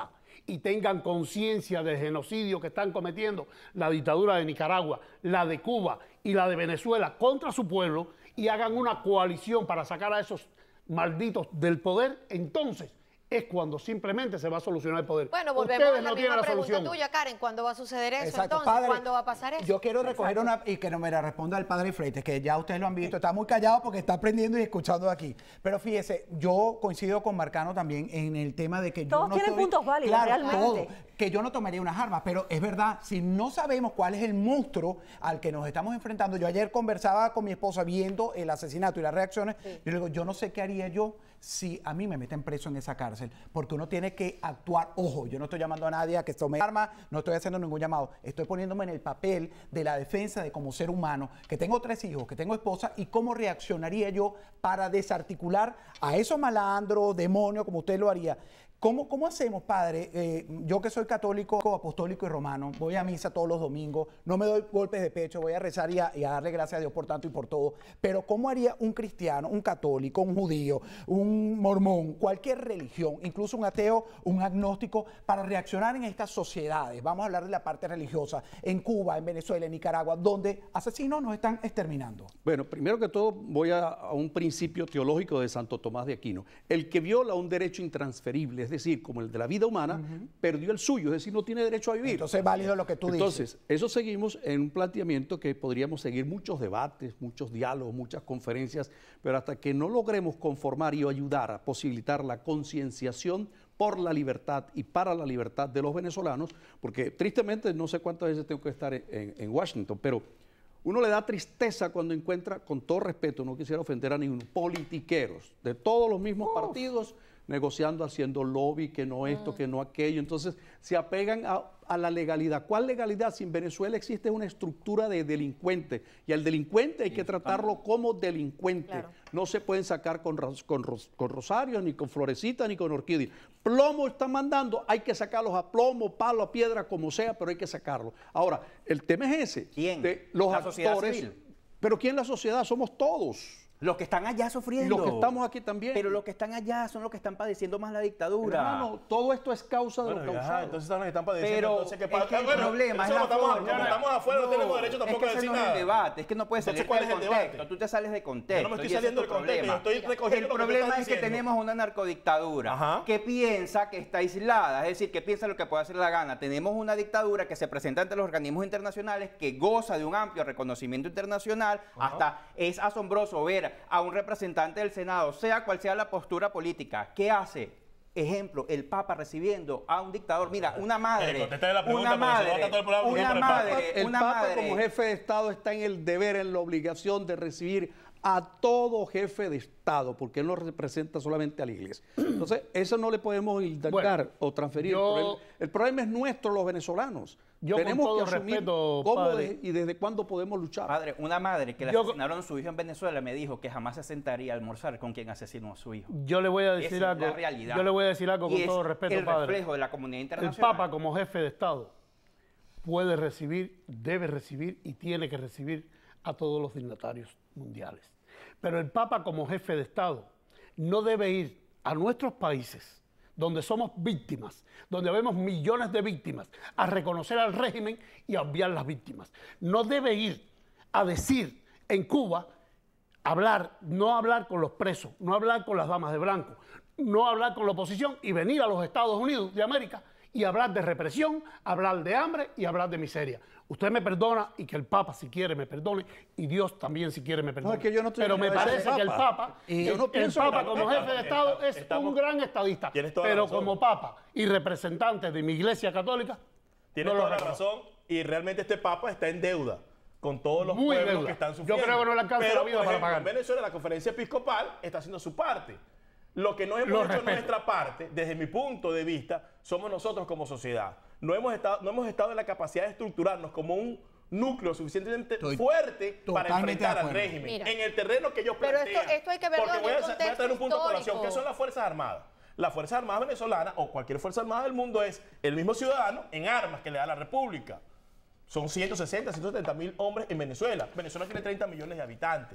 y tengan conciencia del genocidio que están cometiendo la dictadura de Nicaragua, la de Cuba y la de Venezuela contra su pueblo y hagan una coalición para sacar a esos malditos del poder, entonces es cuando simplemente se va a solucionar el poder. Bueno, volvemos Ustedes a la no misma tienen la pregunta solución. tuya, Karen. ¿Cuándo va a suceder eso Exacto, entonces? padre, ¿Cuándo va a pasar eso? Yo quiero recoger Exacto. una, y que no me la responda el padre Freites, que ya ustedes lo han visto, está muy callado porque está aprendiendo y escuchando aquí. Pero fíjese, yo coincido con Marcano también en el tema de que yo Todos no tienen estoy- puntos válidos, claro, realmente. todo, que yo no tomaría unas armas, pero es verdad, si no sabemos cuál es el monstruo al que nos estamos enfrentando, yo ayer conversaba con mi esposa viendo el asesinato y las reacciones, Sí. yo le digo, yo no sé qué haría yo si a mí me meten preso en esa cárcel, porque uno tiene que actuar, ojo, yo no estoy llamando a nadie a que tome armas, no estoy haciendo ningún llamado, estoy poniéndome en el papel de la defensa de como ser humano, que tengo tres hijos, que tengo esposa, y cómo reaccionaría yo para desarticular a esos malandros, demonios, como usted lo haría. ¿Cómo, ¿Cómo hacemos, padre? Eh, yo que soy católico, apostólico y romano, voy a misa todos los domingos, no me doy golpes de pecho, voy a rezar y a, y a darle gracias a Dios por tanto y por todo. Pero ¿cómo haría un cristiano, un católico, un judío, un mormón, cualquier religión, incluso un ateo, un agnóstico, para reaccionar en estas sociedades? Vamos a hablar de la parte religiosa, en Cuba, en Venezuela, en Nicaragua, donde asesinos nos están exterminando. Bueno, primero que todo voy a, a un principio teológico de Santo Tomás de Aquino. El que viola un derecho intransferible, es decir, como el de la vida humana, uh-huh. perdió el suyo, es decir, no tiene derecho a vivir. Entonces es válido lo que tú Entonces, dices. eso seguimos en un planteamiento que podríamos seguir muchos debates, muchos diálogos, muchas conferencias, pero hasta que no logremos conformar y ayudar a posibilitar la concienciación por la libertad y para la libertad de los venezolanos, porque tristemente no sé cuántas veces tengo que estar en, en, en Washington, pero uno le da tristeza cuando encuentra, con todo respeto, no quisiera ofender a ninguno, politiqueros de todos los mismos Uf. partidos, negociando, haciendo lobby, que no esto, mm. que no aquello. Entonces se apegan a, a la legalidad. ¿Cuál legalidad? Si en Venezuela existe una estructura de delincuente y al delincuente hay que tratarlo como delincuente. Claro. No se pueden sacar con, con, con rosarios, ni con florecitas, ni con orquídeas. Plomo están mandando, hay que sacarlos a plomo, palo, a piedra, como sea, pero hay que sacarlos. Ahora, el tema es ese. ¿Quién? De los ¿La actores, sociedad civil? Pero ¿quién la sociedad? Somos todos. Los que están allá sufriendo. Los que estamos aquí también. Pero los que están allá son los que están padeciendo más la dictadura. Hermano, todo esto es causa de bueno, lo causado. Ajá, entonces están, están padeciendo. Pero entonces, ¿qué es pasa? que el bueno, problema es la estamos, forma. como estamos afuera, no, no tenemos derecho tampoco es que a decir ese no nada. es el debate, es que no puedes salir Entonces, ¿cuál del es el contexto. debate? Tú te sales de contexto. Yo no me estoy y ese saliendo es tu del contexto, yo problema. estoy recogiendo El lo que tú problema estás es que diciendo. tenemos una narcodictadura Ajá. que piensa que está aislada, es decir, que piensa lo que puede hacer la gana. Tenemos una dictadura que se presenta ante los organismos internacionales, que goza de un amplio reconocimiento internacional. Ajá. Hasta es asombroso ver a un representante del Senado, sea cual sea la postura política, ¿qué hace? Ejemplo, el Papa recibiendo a un dictador. Mira, una madre, una madre, una madre, el una Papa madre. como jefe de Estado está en el deber, en la obligación de recibir a todo jefe de Estado, porque él no representa solamente a la Iglesia. Entonces, eso no le podemos indultar bueno, o transferir. Yo, el, el problema es nuestro, los venezolanos. Yo Tenemos con todo que asumir respeto, cómo padre, de, y desde cuándo podemos luchar. Padre, una madre que le yo, asesinaron a su hijo en Venezuela me dijo que jamás se sentaría a almorzar con quien asesinó a su hijo. Yo le voy a decir Esa algo. Es la realidad. Yo le voy a decir algo con y todo es respeto, el padre. reflejo de la comunidad El internacional. Papa como jefe de Estado puede recibir, debe recibir y tiene que recibir a todos los dignatarios mundiales. Pero el Papa como jefe de Estado no debe ir a nuestros países donde somos víctimas, donde vemos millones de víctimas, a reconocer al régimen y a obviar las víctimas. No debe ir a decir en Cuba, hablar, no hablar con los presos, no hablar con las damas de blanco, no hablar con la oposición y venir a los Estados Unidos de América y hablar de represión, hablar de hambre y hablar de miseria. Usted me perdona y que el Papa si quiere me perdone y Dios también si quiere me perdone. No, es que yo no estoy pero me parece que el Papa, y el, yo no el Papa que como jefe de Estado es estamos, un gran estadista, pero como Papa y representante de mi Iglesia Católica, tiene no toda la reconozco. razón y realmente este Papa está en deuda con todos los Muy pueblos deuda. que están sufriendo. Yo creo que no le alcanza pero, la vida por para ejemplo, pagar. En Venezuela la conferencia episcopal está haciendo su parte. Lo que no hemos Lo hecho respeto. nuestra parte, desde mi punto de vista, somos nosotros como sociedad. No hemos estado, no hemos estado en la capacidad de estructurarnos como un núcleo suficientemente Estoy fuerte para totalmente enfrentar de al acuerdo. régimen. Mira. En el terreno que ellos Pero plantean. esto- esto hay que verlo Porque en voy un a, voy a contexto traer un punto de colación. histórico. ¿Qué son las Fuerzas Armadas? Las Fuerzas Armadas venezolanas o cualquier Fuerza Armada del mundo es el mismo ciudadano en armas que le da la República. Son ciento sesenta, ciento setenta mil hombres en Venezuela. Venezuela tiene treinta millones de habitantes.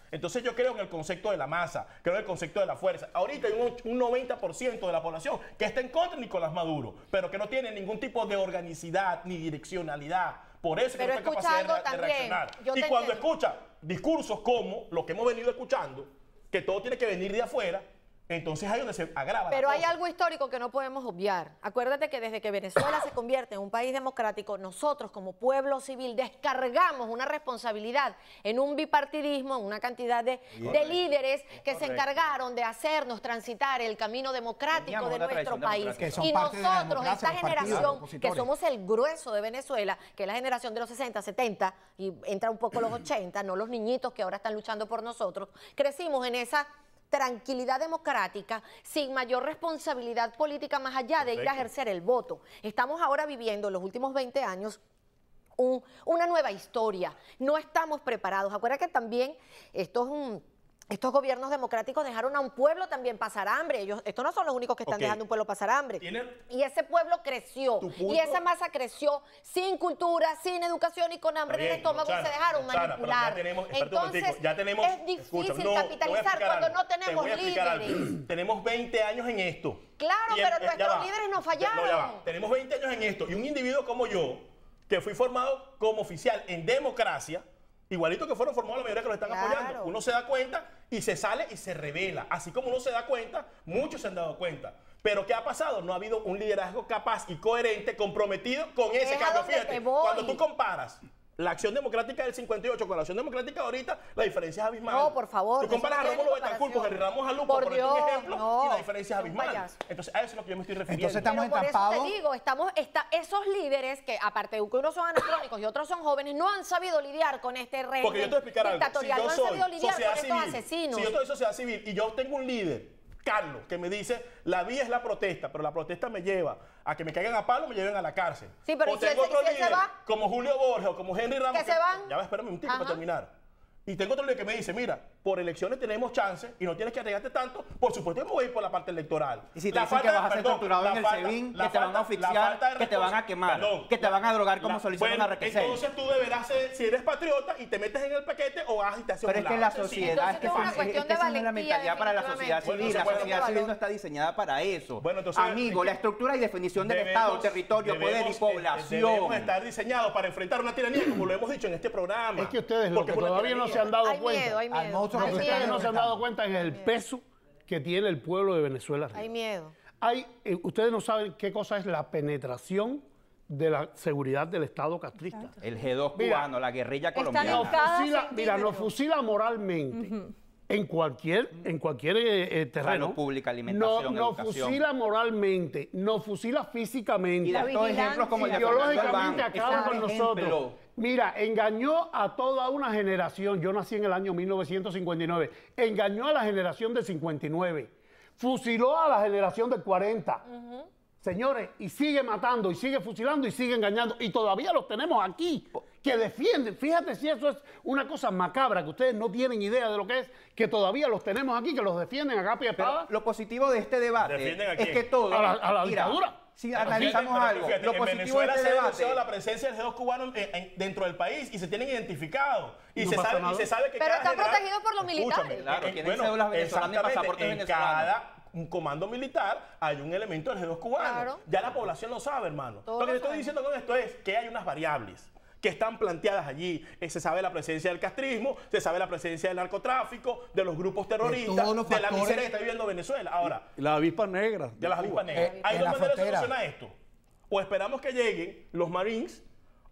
Entonces yo creo en el concepto de la masa, creo en el concepto de la fuerza. Ahorita hay un, un noventa por ciento de la población que está en contra de Nicolás Maduro, pero que no tiene ningún tipo de organicidad ni direccionalidad. Por eso que Pero no está capacidad de, de también, reaccionar. yo Y te cuando entiendo. escucha discursos como los que hemos venido escuchando, que todo tiene que venir de afuera, entonces ahí es donde se agrava Pero la hay cosa. algo histórico que no podemos obviar. Acuérdate que desde que Venezuela se convierte en un país democrático, nosotros como pueblo civil descargamos una responsabilidad en un bipartidismo, en una cantidad de, de líderes que se encargaron de hacernos transitar el camino democrático Teníamos de una nuestro tradición país. democrática. Que son Y parte de la nosotros, democracia, esta los partidos, generación, los que opositores. somos el grueso de Venezuela, que es la generación de los sesenta, setenta, y entra un poco los ochenta, no los niñitos que ahora están luchando por nosotros, crecimos en esa tranquilidad democrática, sin mayor responsabilidad política más allá de ir a Perfecto. ejercer el voto. Estamos ahora viviendo en los últimos veinte años un- una nueva historia. No estamos preparados. Acuérdate que también estos, mm, estos gobiernos democráticos dejaron a un pueblo también pasar hambre. Ellos, estos no son los únicos que están Ok. dejando a un pueblo pasar hambre. Tiene- Y ese pueblo creció. Tu punto- Y esa masa creció sin cultura, sin educación y con hambre Está en el bien, estómago y Roxana, se dejaron Roxana, pero manipular. ya tenemos- espérate un Entonces, momentico, ya tenemos- es difícil escucha, no, te voy a capitalizar explicar cuando algo, no te tenemos voy a explicar algo. líderes. Tenemos veinte años en esto. Claro, Y pero ya nuestros va. líderes nos No, ya va. fallaron. Tenemos veinte años en esto y un individuo como yo, que fui formado como oficial en democracia, igualito que fueron formados la mayoría que lo están Claro. apoyando, uno se da cuenta y se sale y se revela. Así como uno se da cuenta, muchos se han dado cuenta. Pero ¿qué ha pasado? No ha habido un liderazgo capaz y coherente, comprometido con ese Es a cambio. donde Fíjate, te voy. cuando tú comparas la acción democrática del cincuenta y ocho con la acción democrática de ahorita, la diferencia es abismal. No, por favor, Tú eso comparas no a tiene Rómulo Betancourt con comparación. Henry Ramos Alupo, Por por ponerte un Dios, ejemplo, no. y la diferencia es Es un abismal. payaso. Entonces, a eso es lo que yo me estoy refiriendo. Entonces estamos Pero por eso entapados. te digo, estamos, está, esos líderes que aparte de que unos son anacrónicos y otros son jóvenes, no han sabido lidiar con este régimen Porque yo te voy a explicar algo. Si dictatorial, yo no han soy sabido lidiar sociedad con estos civil, asesinos. si yo soy sociedad civil y yo tengo un líder, Carlos, que me dice, la vía es la protesta, pero la protesta me lleva a que me caigan a palo, me lleven a la cárcel. Sí, pero o ¿y si él tengo se- otro y si él se líder, va? como Julio Borges o como Henry Ramos. ¿Que se van? Ya va, espérame un tiempo Ajá. para terminar. Y tengo otro líder que me dice, mira, por elecciones tenemos chance y no tienes que arriesgarte tanto. Por supuesto que me voy a ir por la parte electoral. Y si te La dicen que falta- vas a ser perdón, torturado la en el falta- SEBIN, la que te van a falta- la asfixiar, falta de que te van a respons- quemar, Perdón. que te van a drogar como La- solicitaron bueno, a Requesens. entonces tú deberás ser, si eres patriota y te metes en el paquete o vas a agitación. Pero es que la sociedad, es que, Entonces, es una esa- cuestión es que de esa no es la valentía, mentalidad para la sociedad definitivamente. civil. La Bueno, sociedad bueno, civil no bueno. está diseñada para eso. Bueno, entonces, Amigo, es la que estructura y definición del Debemos- Estado, territorio, poder y debemos, eh, población. Debemos estar diseñados para enfrentar una tiranía, como lo hemos dicho en este programa. Es que ustedes lo Porque que es una todavía no tiranía. se han dado Hay cuenta. miedo, hay Al miedo. monstruo Lo Hay que que ustedes miedo. no se han dado cuenta es el peso que tiene el pueblo de Venezuela. arriba. Hay miedo. Hay, eh, ustedes no saben qué cosa es la penetración de la seguridad del Estado castrista. El G dos Mira, cubano, la guerrilla están colombiana. en Nos cada fusila, mira, centímetro. nos fusila moralmente en cualquier, en cualquier eh, eh, terreno. Salud pública, alimentación, No- nos educación. fusila moralmente, nos fusila físicamente. Y da estos vigilancia. ejemplos como el de Fernando Ideológicamente Albán. acaba Ese con es un nosotros. ejemplo. Mira, engañó a toda una generación. Yo nací en el año mil novecientos cincuenta y nueve. Engañó a la generación del cincuenta y nueve. Fusiló a la generación del cuarenta. Señores, y sigue matando, y sigue fusilando, y sigue engañando. Y todavía los tenemos aquí, que defienden. Fíjate si eso es una cosa macabra, que ustedes no tienen idea de lo que es, que todavía los tenemos aquí, que los defienden a capa y Pero espada. lo positivo de este debate ¿Defienden a es quién? que todo... A la- a la Mira, dictadura. si Pero analizamos fíjate, algo, fíjate, lo en positivo de Venezuela este se ha denunciado debate... la presencia del G dos cubano en- en- dentro del país y se tienen identificados. Y, No se pasa sabe, nada. y se sabe que Pero cada están general- protegidos por los militares. Escúchame, Claro, en- tienen cédulas venezolanas y exactamente, pasaportes en venezolanos. cada un comando militar hay un elemento del G dos cubano. Claro. Ya la población lo sabe, hermano. Todos lo que lo te estoy saben. diciendo con esto es que hay unas variables que están planteadas allí. Eh, Se sabe la presencia del castrismo, se sabe la presencia del narcotráfico, de los grupos terroristas, de, todos los la factores. miseria que está viviendo Venezuela. Ahora, La avispa negra. de las avispas negras. Eh, Hay en dos la maneras de frontera. solucionar esto. O esperamos que lleguen los Marines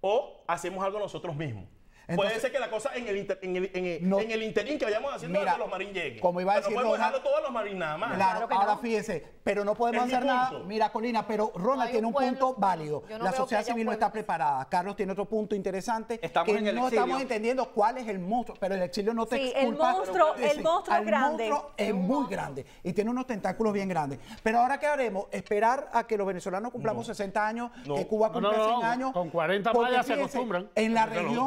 o hacemos algo nosotros mismos. Puede Entonces- ser que la cosa en el, inter- en el, en el, No. en el interín que vayamos haciendo Mira, hasta los Marines lleguen. como iba a Pero decir no podemos Ronald- dejarlo todos los Marines nada más. Claro, Claro que ahora no. fíjese, pero no podemos Es mi hacer nada. punto. Mira, Colina, pero Ronald hay tiene un un punto pueblo. válido. Yo no la veo sociedad que haya un civil no pueblo está preparada. Carlos tiene otro punto interesante. Estamos que en el no exilio. estamos entendiendo cuál es el monstruo, pero el exilio no te Sí, el exculpa. monstruo- Pero, el sí, monstruo es el grande. monstruo es muy grande y tiene unos tentáculos bien grandes. Pero ahora, ¿qué haremos? Esperar a que los venezolanos cumplamos sesenta años, No. que Cuba No, cumpla no, no, cien años. con cuarenta Porque más ya se fíjense, acostumbran. En la Se lo- región. se en los la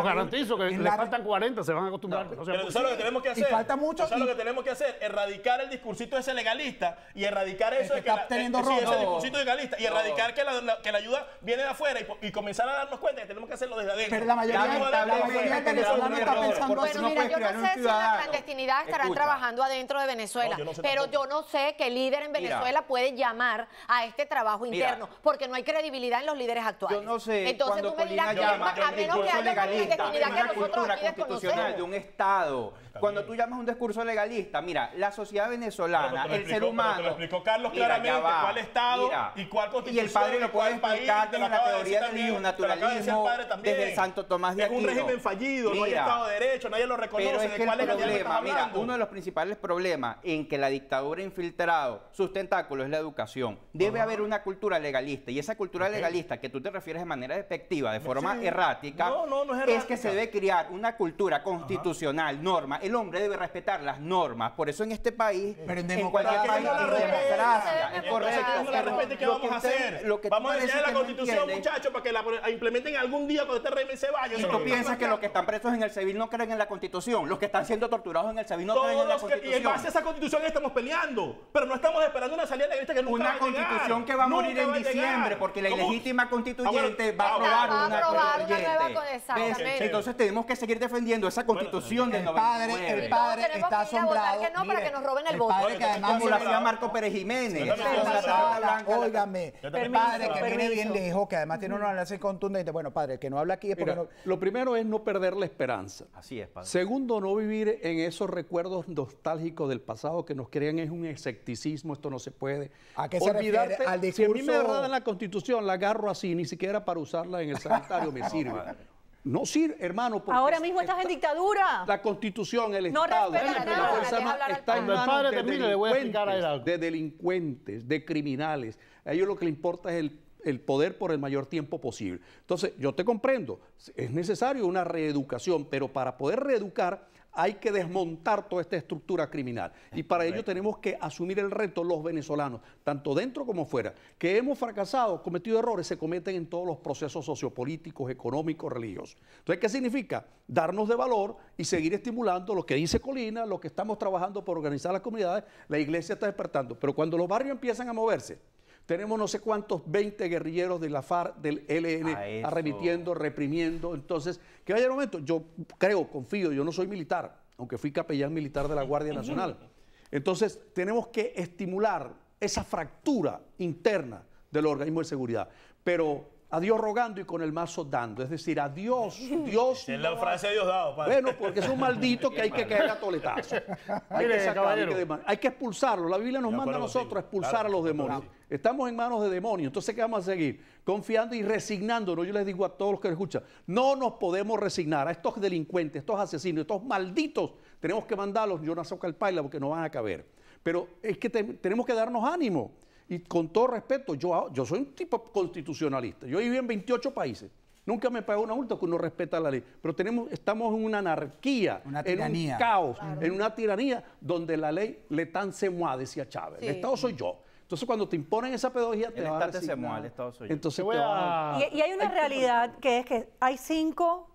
garantizo que en le la- faltan cuarenta, se van a acostumbrar. No, No se pero apure. eso es lo que tenemos que Y hacer. falta mucho, Eso es lo y- que tenemos que hacer, erradicar el discursito ese legalista y erradicar eso que de que está la, teniendo eh, sí, rojo. ese discursito legalista y No. erradicar que la, la- que la ayuda viene de afuera y, po- y comenzar a darnos cuenta que tenemos que hacerlo desde adentro. Pero la mayoría- Tenemos la adentro, mayoría afuera. de venezolanos está pensando porque así. Bueno, no mira, puedes yo crear no un sé si en la ciudadano. clandestinidad estarán Escucha. trabajando adentro de Venezuela, No, yo no sé pero tampoco. yo no sé qué líder en Mira. Venezuela puede llamar a este trabajo Mira. interno, porque no hay credibilidad en los líderes actuales. Yo no sé Entonces cuando tú me dirás Colina que llama a menos que discurso haya una legalista, clandestinidad que una nosotros cultura aquí constitucional de desconocemos. un Estado. Cuando tú llamas un discurso legalista, mira, la sociedad venezolana, Pero te lo el explicó- ser pero te lo humano. explicó Carlos Mira, ya claramente, va. cuál Estado Mira, y cuál Y constitución el padre y lo puede cuál país, explicar te lo desde la acaba de teoría decir del también, te lo acaba de decir el naturalismo, padre también. desde el Santo Tomás de Es un Aquino. régimen fallido, no hay Mira, Estado de Derecho, nadie lo reconoce. Pero es ¿De que el cuál legalidad me problema, estás mira, hablando? uno de los principales problemas en que la dictadura ha infiltrado sus tentáculos es la educación. Debe haber una cultura legalista y esa cultura legalista que tú te refieres de manera despectiva, de forma Sí. errática, No, no, no es es que errática. se debe crear una cultura constitucional, norma. El hombre debe respetar las normas. Por eso en este país, Pero en en cualquier democracia país, no la en respeta. democracia, es Entonces, correcto. Entonces, no la pero respete, ¿qué lo vamos a usted- hacer? lo que tú Vamos a parece enseñar que la no constitución, entiende, muchachos, para que la la implementen algún día cuando este régimen se vaya. ¿Y Eso es tú lo que piensas estamos que los que están presos en el Sevil no creen en la Constitución? Los que están siendo torturados en el Sevil no creen Todos en la los que, y en Constitución. base a esa constitución estamos peleando, pero no estamos esperando una salida legalista que nunca Una va a llegar. constitución que va a morir Nunca en va a llegar. diciembre porque la ¿Cómo? ilegítima constituyente Ah, bueno, va a ah, aprobar va a una aprobar una constituyente. nueva con- ¿Ves? exactamente. Entonces tenemos que seguir defendiendo esa constitución del El padre, noventa y nueve. el padre Todos tenemos está que ir a votar asombrado. que no para que nos roben el voto. padre que además Como lo viene- hacía Marco Pérez Jiménez. Yo también con la estoy tarjeta hablando. blanca, la- Óigame, Yo el también padre estoy que hablando. viene bien Permiso. lejos, que además tiene una enlace contundente. Bueno, padre, el que no habla aquí es porque Mira, no... lo primero es no perder la esperanza. Así es, padre. Segundo, no vivir en esos recuerdos nostálgicos del pasado que nos crean es un escepticismo, esto no se puede. ¿A qué se refiere? ¿Al Si a mí me discurso? agarran la Constitución, la agarro así, ni siquiera para usarla en el sanitario me sirve. No sirve, hermano. porque Ahora mismo estás en dictadura. La Constitución, el No Estado, respeta la nada, Fuerza deja Armada hablar al está en padre. Cuando el manos padre de termine, le voy a explicar a él delincuentes, algo. de delincuentes, de criminales. A ellos lo que les importa es el, el poder por el mayor tiempo posible. Entonces, yo te comprendo, es necesario una reeducación, pero para poder reeducar hay que desmontar toda esta estructura criminal. Y para ello tenemos que asumir el reto los venezolanos, tanto dentro como fuera. Que hemos fracasado, cometido errores, se cometen en todos los procesos sociopolíticos, económicos, religiosos. Entonces, ¿qué significa? Darnos de valor y seguir estimulando lo que dice Colina, lo que estamos trabajando por organizar las comunidades. La iglesia está despertando. Pero cuando los barrios empiezan a moverse, tenemos no sé cuántos veinte guerrilleros de la FARC, del E L N, A eso. arremitiendo, reprimiendo. Entonces, que vaya el momento, yo creo, confío, yo no soy militar, aunque fui capellán militar de la Guardia Nacional. Entonces, tenemos que estimular esa fractura interna del organismo de seguridad. Pero a Dios rogando y con el mazo dando. Es decir, a Dios, Dios. Es la no frase de Dios dado, padre. bueno, porque es un maldito que hay que caer a toletazo. Hay Mire, que sacarlo, hay caballero. que demandar. Hay que expulsarlo. La Biblia nos De manda a acuerdo nosotros a contigo. expulsar Claro, a los de acuerdo demonios. Estamos en manos de demonios. Entonces, ¿qué vamos a seguir? Confiando y resignándonos. Yo les digo a todos los que me escuchan, no nos podemos resignar a estos delincuentes, estos asesinos, estos malditos. Tenemos que mandarlos, yo no saco el paila porque no van a caber. Pero es que te- tenemos que darnos ánimo. Y con todo respeto, yo, yo soy un tipo constitucionalista. Yo viví en veintiocho países. Nunca me pagó una multa que uno respeta la ley. Pero tenemos, estamos en una anarquía, Una en tiranía. un caos, en una tiranía donde la ley le tan se moi, decía Chávez. El Sí. Estado soy yo. Entonces, cuando te imponen esa pedagogía, te El vas a Estado se resignar. moi, el Estado soy yo. Entonces, Te voy te vas a- a... Y, y hay una realidad que es que hay cinco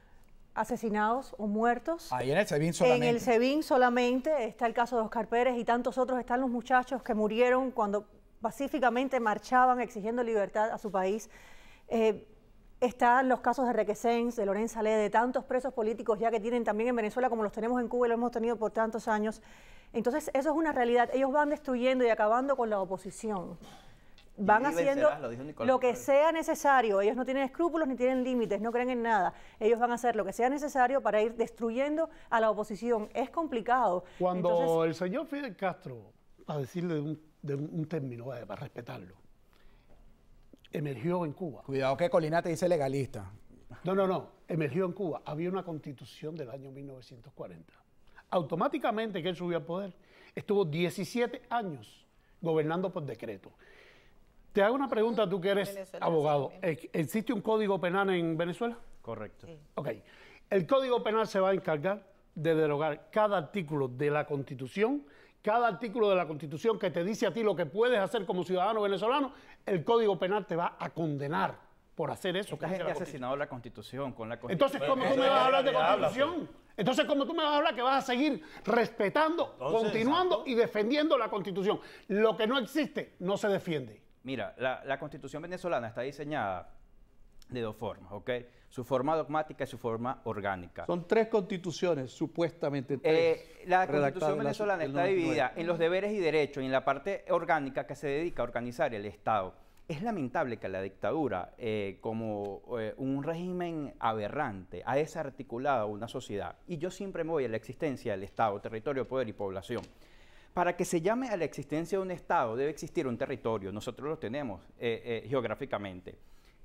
asesinados o muertos. Ahí en el Sebin En solamente. el SEBIN solamente está el caso de Oscar Pérez y tantos otros. Están los muchachos que murieron cuando pacíficamente marchaban exigiendo libertad a su país. Eh, están los casos de Requesens, de Lorenza Lede, de tantos presos políticos ya que tienen también en Venezuela como los tenemos en Cuba y lo hemos tenido por tantos años. Entonces eso es una realidad. Ellos van destruyendo y acabando con la oposición. Van viven haciendo serás, lo dijo Nicolás lo que Maduro. sea necesario. Ellos no tienen escrúpulos ni tienen límites, no creen en nada. Ellos van a hacer lo que sea necesario para ir destruyendo a la oposición. Es complicado. Cuando Entonces, el señor Fidel Castro, para decirle de un, de un- un término, eh, para respetarlo, emergió en Cuba. Cuidado que Colina te dice legalista. No, no, no, emergió en Cuba. Había una constitución del año mil novecientos cuarenta. Automáticamente que él subió al poder, estuvo diecisiete años gobernando por decreto. Te hago una pregunta, tú que eres Venezuela abogado. hace lo mismo. ¿Existe un código penal en Venezuela? Correcto. Ok. El Código Penal se va a encargar de derogar cada artículo de la Constitución, cada artículo de la Constitución que te dice a ti lo que puedes hacer como ciudadano venezolano, el Código Penal te va a condenar por hacer eso. Esta que dice gente la ha asesinado la Constitución con la Entonces, Constitución. ¿cómo tú me vas a hablar de Eso es lo que Constitución? Entonces, ¿cómo tú me vas a hablar que vas a seguir respetando, Entonces, continuando exacto. y defendiendo la Constitución? Lo que no existe, no se defiende. Mira, la, la Constitución venezolana está diseñada de dos formas, ¿ok? Su forma dogmática y su forma orgánica. Son tres constituciones, supuestamente tres. Eh, la redactadas Constitución en la- venezolana del está noventa y nueve. dividida en los deberes y derechos y en la parte orgánica que se dedica a organizar el Estado. Es lamentable que la dictadura, eh, como eh, un régimen aberrante, ha desarticulado una sociedad. Y yo siempre me voy a la existencia del Estado, territorio, poder y población. Para que se llame a la existencia de un Estado debe existir un territorio. Nosotros lo tenemos eh, eh, geográficamente.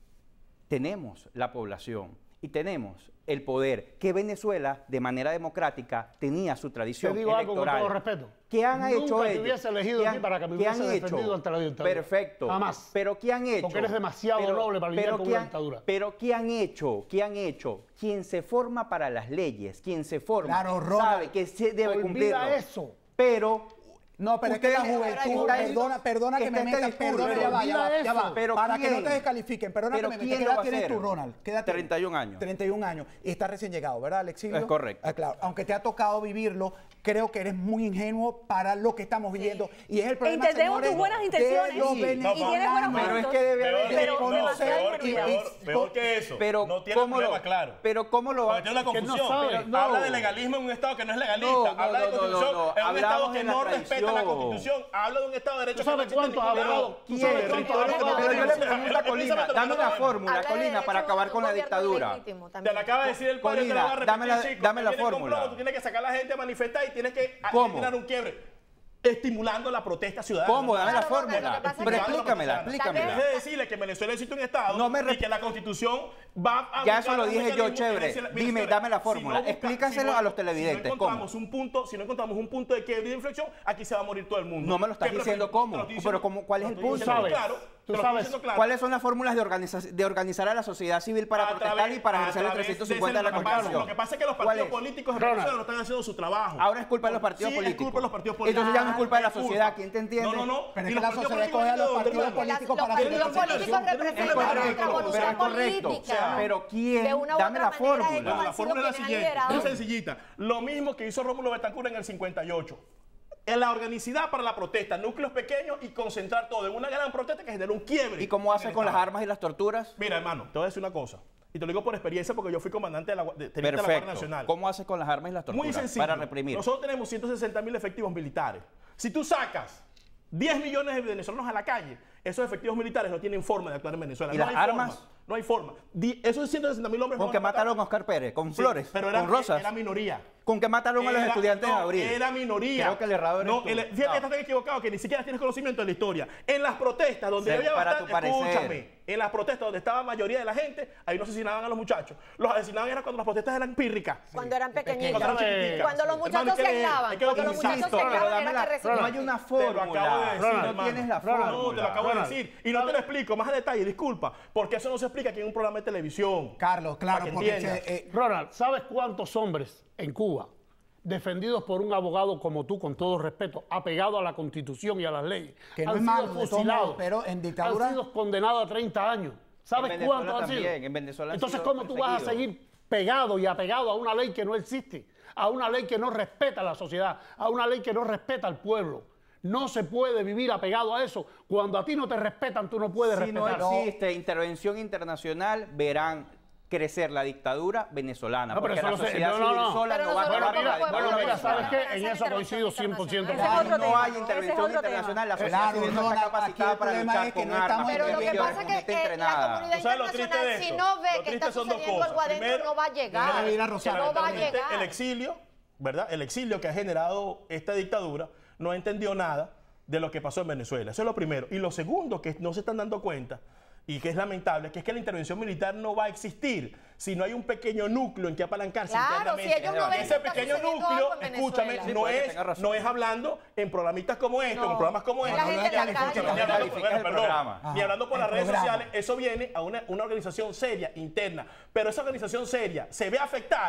Tenemos la población y tenemos el poder que Venezuela, de manera democrática, tenía su tradición Te digo algo con electoral. todo respeto. ¿Qué han Nunca hecho te ellos? hubiese elegido ¿Qué a ti han- para que me qué han hubiese hecho? defendido ante la dictadura. Perfecto. Jamás. Pero ¿qué han hecho? Porque eres demasiado noble para lidiar pero con ¿qué una han- dictadura. Pero ¿qué han hecho? ¿Qué han hecho? Quien se forma para las leyes, quien se forma, Claro, Ronald, sabe que se debe olvida cumplirlo. eso. Pero No, pero es que la ustedes- juventud, está en- perdona, perdona que está me en este meta, discurso. perdona, pero ya va, ya va, olvida ya va. eso. Pero Para que no ¿quién? te descalifiquen, perdona Pero que me ¿quién meta. ¿Qué lo va edad a tienes hacer? tú, Ronald? ¿Qué edad tienes? treinta y un años. treinta y un años. Y estás recién llegado, ¿verdad, Alexilio? Es correcto. Ah, claro. Aunque te ha tocado vivirlo, creo que eres muy ingenuo para lo que estamos viviendo. Y es el problema, Entendemos señores, tus buenas de intenciones. los Sí. Y tienes venezolanos. buenos Pero es puntos. que debe Peor, haber... Pero no, demasiada peor, ingenuidad. peor, peor que eso. Pero no tiene ¿cómo problema, lo, claro. Pero ¿cómo lo va Porque tiene una que no confusión. sabe. Pero No. Habla de legalismo en un Estado que no es legalista. No, no, habla de no, no, constitución no, no. en un Estado Hablamos que de la no respeta la tradición. constitución. Habla de un Estado de derecho ¿Tú sabes que no existe cuántos en ningún lado. abogados? ¿Tú Sí, sabes territorio cuántos que no abogados? Pero yo le tiene- pregunto a Colina, Precisamente lo dame que una estamos fórmula, Habla de Colina, derecho para acabar de con la gobierno dictadura. legítimo Te también. lo acaba de decir el padre, te lo Colina, voy a repetir, dame la- chico. dame la Viene con fórmula. plomo, Tú tienes que sacar a la gente a manifestar y tienes que a- ¿Cómo? generar un quiebre. Estimulando la protesta ciudadana. ¿Cómo? Dame la Claro, Ronald, fórmula. lo que pasa es Pero que- explícamela, Tal vez- explícamela. Deje de decirle que en Venezuela existe un Estado No me y rep- que la Constitución va a... Ya buscar eso lo un dije yo, mecanismo. chévere. Venezuela- Dime, Venezuela, dame la si fórmula. no busca- Explícaselo si no- a los televidentes, Si no ¿cómo? encontramos un punto, si no encontramos un punto de quiebre y de inflexión, aquí se va a morir todo el mundo. No me lo estás ¿Qué diciendo prefiero? cómo. Te lo estoy Pero diciendo- cómo- ¿cuál es te el lo estoy punto? diciendo Sabes, Claro, tú te lo estoy sabes diciendo claro. ¿Cuáles son las fórmulas de, organiza- de organizar a la sociedad civil para A protestar través- y para a ejercer el través trescientos cincuenta de la lo que pasa- Constitución? Lo que pasa es que los ¿Cuál partidos es? políticos de Ronald. Venezuela no están haciendo su trabajo. Ahora es culpa de los partidos Sí, políticos. es culpa de los partidos políticos. Entonces ya no es culpa de la Es culpa. sociedad, ¿quién te entiende? No, no, no. Pero es ¿Y que los la partidos sociedad políticos coge a los de dónde, partidos hermano? políticos Los para partidos hacer políticos representación. representan Correcto, nuestra pero voluntad es correcto. política. Pero ¿quién? De una u Dame otra la manera, fórmula. ellos No, han la sido fórmula es la quienes han siguiente, liderado. muy sencillita. Lo mismo que hizo Rómulo Betancourt en el cincuenta y ocho. En la organicidad para la protesta, núcleos pequeños y concentrar todo en una gran protesta que generó un quiebre. ¿Y cómo en hace el con las Estado. armas y las torturas? Mira, hermano, te voy a decir una cosa. Y te lo digo por experiencia porque yo fui comandante de la, de, teniente de la Guardia Perfecto. Nacional. ¿Cómo hace con las armas y las torturas? Muy sencillo. Para reprimir. Nosotros tenemos ciento sesenta mil efectivos militares. Si tú sacas diez millones de venezolanos a la calle, esos efectivos militares no tienen forma de actuar en Venezuela. ¿Y no las hay armas? Forma, no hay forma. Di- esos ciento sesenta mil hombres... ¿Con no que van a matar- mataron a Oscar Pérez? ¿Con Sí, flores? pero era, ¿Con rosas? Era minoría. ¿Con que mataron a los Era- estudiantes no, de abril? Era minoría. Creo que el errado eres no, tú. el- Fíjate No. que estás tan equivocado que ni siquiera tienes conocimiento de la historia. En las protestas donde Sí, había para bastante, tu parecer. escúchame, en las protestas donde estaba la mayoría de la gente, ahí no asesinaban a los muchachos. Los asesinaban era cuando las protestas eran pírricas. Cuando eran pequeñitos. Cuando eran chiquiticas. Cuando los Hermano, muchachos hay que se leer, aislaban. hay que Cuando los insisto, muchachos se pero aislaban dame era la- que recibían. no hay una Te lo acabo de fórmula. decir, Si no hermano. tienes la Ronald, No, te lo acabo de Ronald. decir. Y no te lo explico más a detalle, disculpa. Porque eso no se explica aquí en un programa de televisión. Carlos, claro, Para que porque entiendas. se- eh, Ronald, ¿sabes cuántos hombres en Cuba, defendidos por un abogado como tú, con todo respeto, apegado a la Constitución y a las leyes, Que no han es sido malo, de todos fusilados, modos, pero en dictadura- han sido condenados a treinta años? ¿Sabes En Venezuela cuántos han sido? también, en Venezuela han Entonces, sido ¿cómo tú vas a perseguidos. seguir pegado y apegado a una ley que no existe? A una ley que no respeta a la sociedad, a una ley que no respeta al pueblo. No se puede vivir apegado a eso. Cuando a ti no te respetan, tú no puedes Si no respetar. existe intervención internacional, verán crecer la dictadura venezolana. No, pero porque eso la lo sé. sociedad No, no, civil no. sola Pero no va a nosotros acabar con la no podemos Bueno, mira, dictadura ¿sabes venezolana. qué? En eso coincido cien por ciento Ese es contigo. otro No tema, hay ese es intervención otro tema. internacional. La sociedad Claro, civil no Ronald, está aquí capacitada el para problema luchar es que con no armas. estamos Pero lo que guerrilleros, pasa es con gente que eh, la entrenada. comunidad ¿Tú sabes lo triste internacional, de si esto? no ve Lo que está triste son dos sucediendo algo cosas. adentro, Primero, no va a llegar. déjame ir a Rosario. No va a lamentablemente, llegar. el exilio, ¿verdad? El exilio que ha generado esta dictadura no entendió nada de lo que pasó en Venezuela. Eso es lo primero. Y lo segundo que no se están dando cuenta y que es lamentable, que es que la intervención militar no va a existir si no hay un pequeño núcleo en que apalancarse Claro, internamente. si ellos no ven que Ese está pequeño sucediendo núcleo, algo en escúchame, Venezuela. Sí, no, puede que es, tenga razón. no es hablando en programitas como este, No. en programas como La este. gente en la calle. Escúchame, No ni hablando- califiques bueno, el perdón, programa. ni hablando por el las redes programa. sociales, eso viene a una, una organización seria, interna. Pero esa organización seria se ve afectada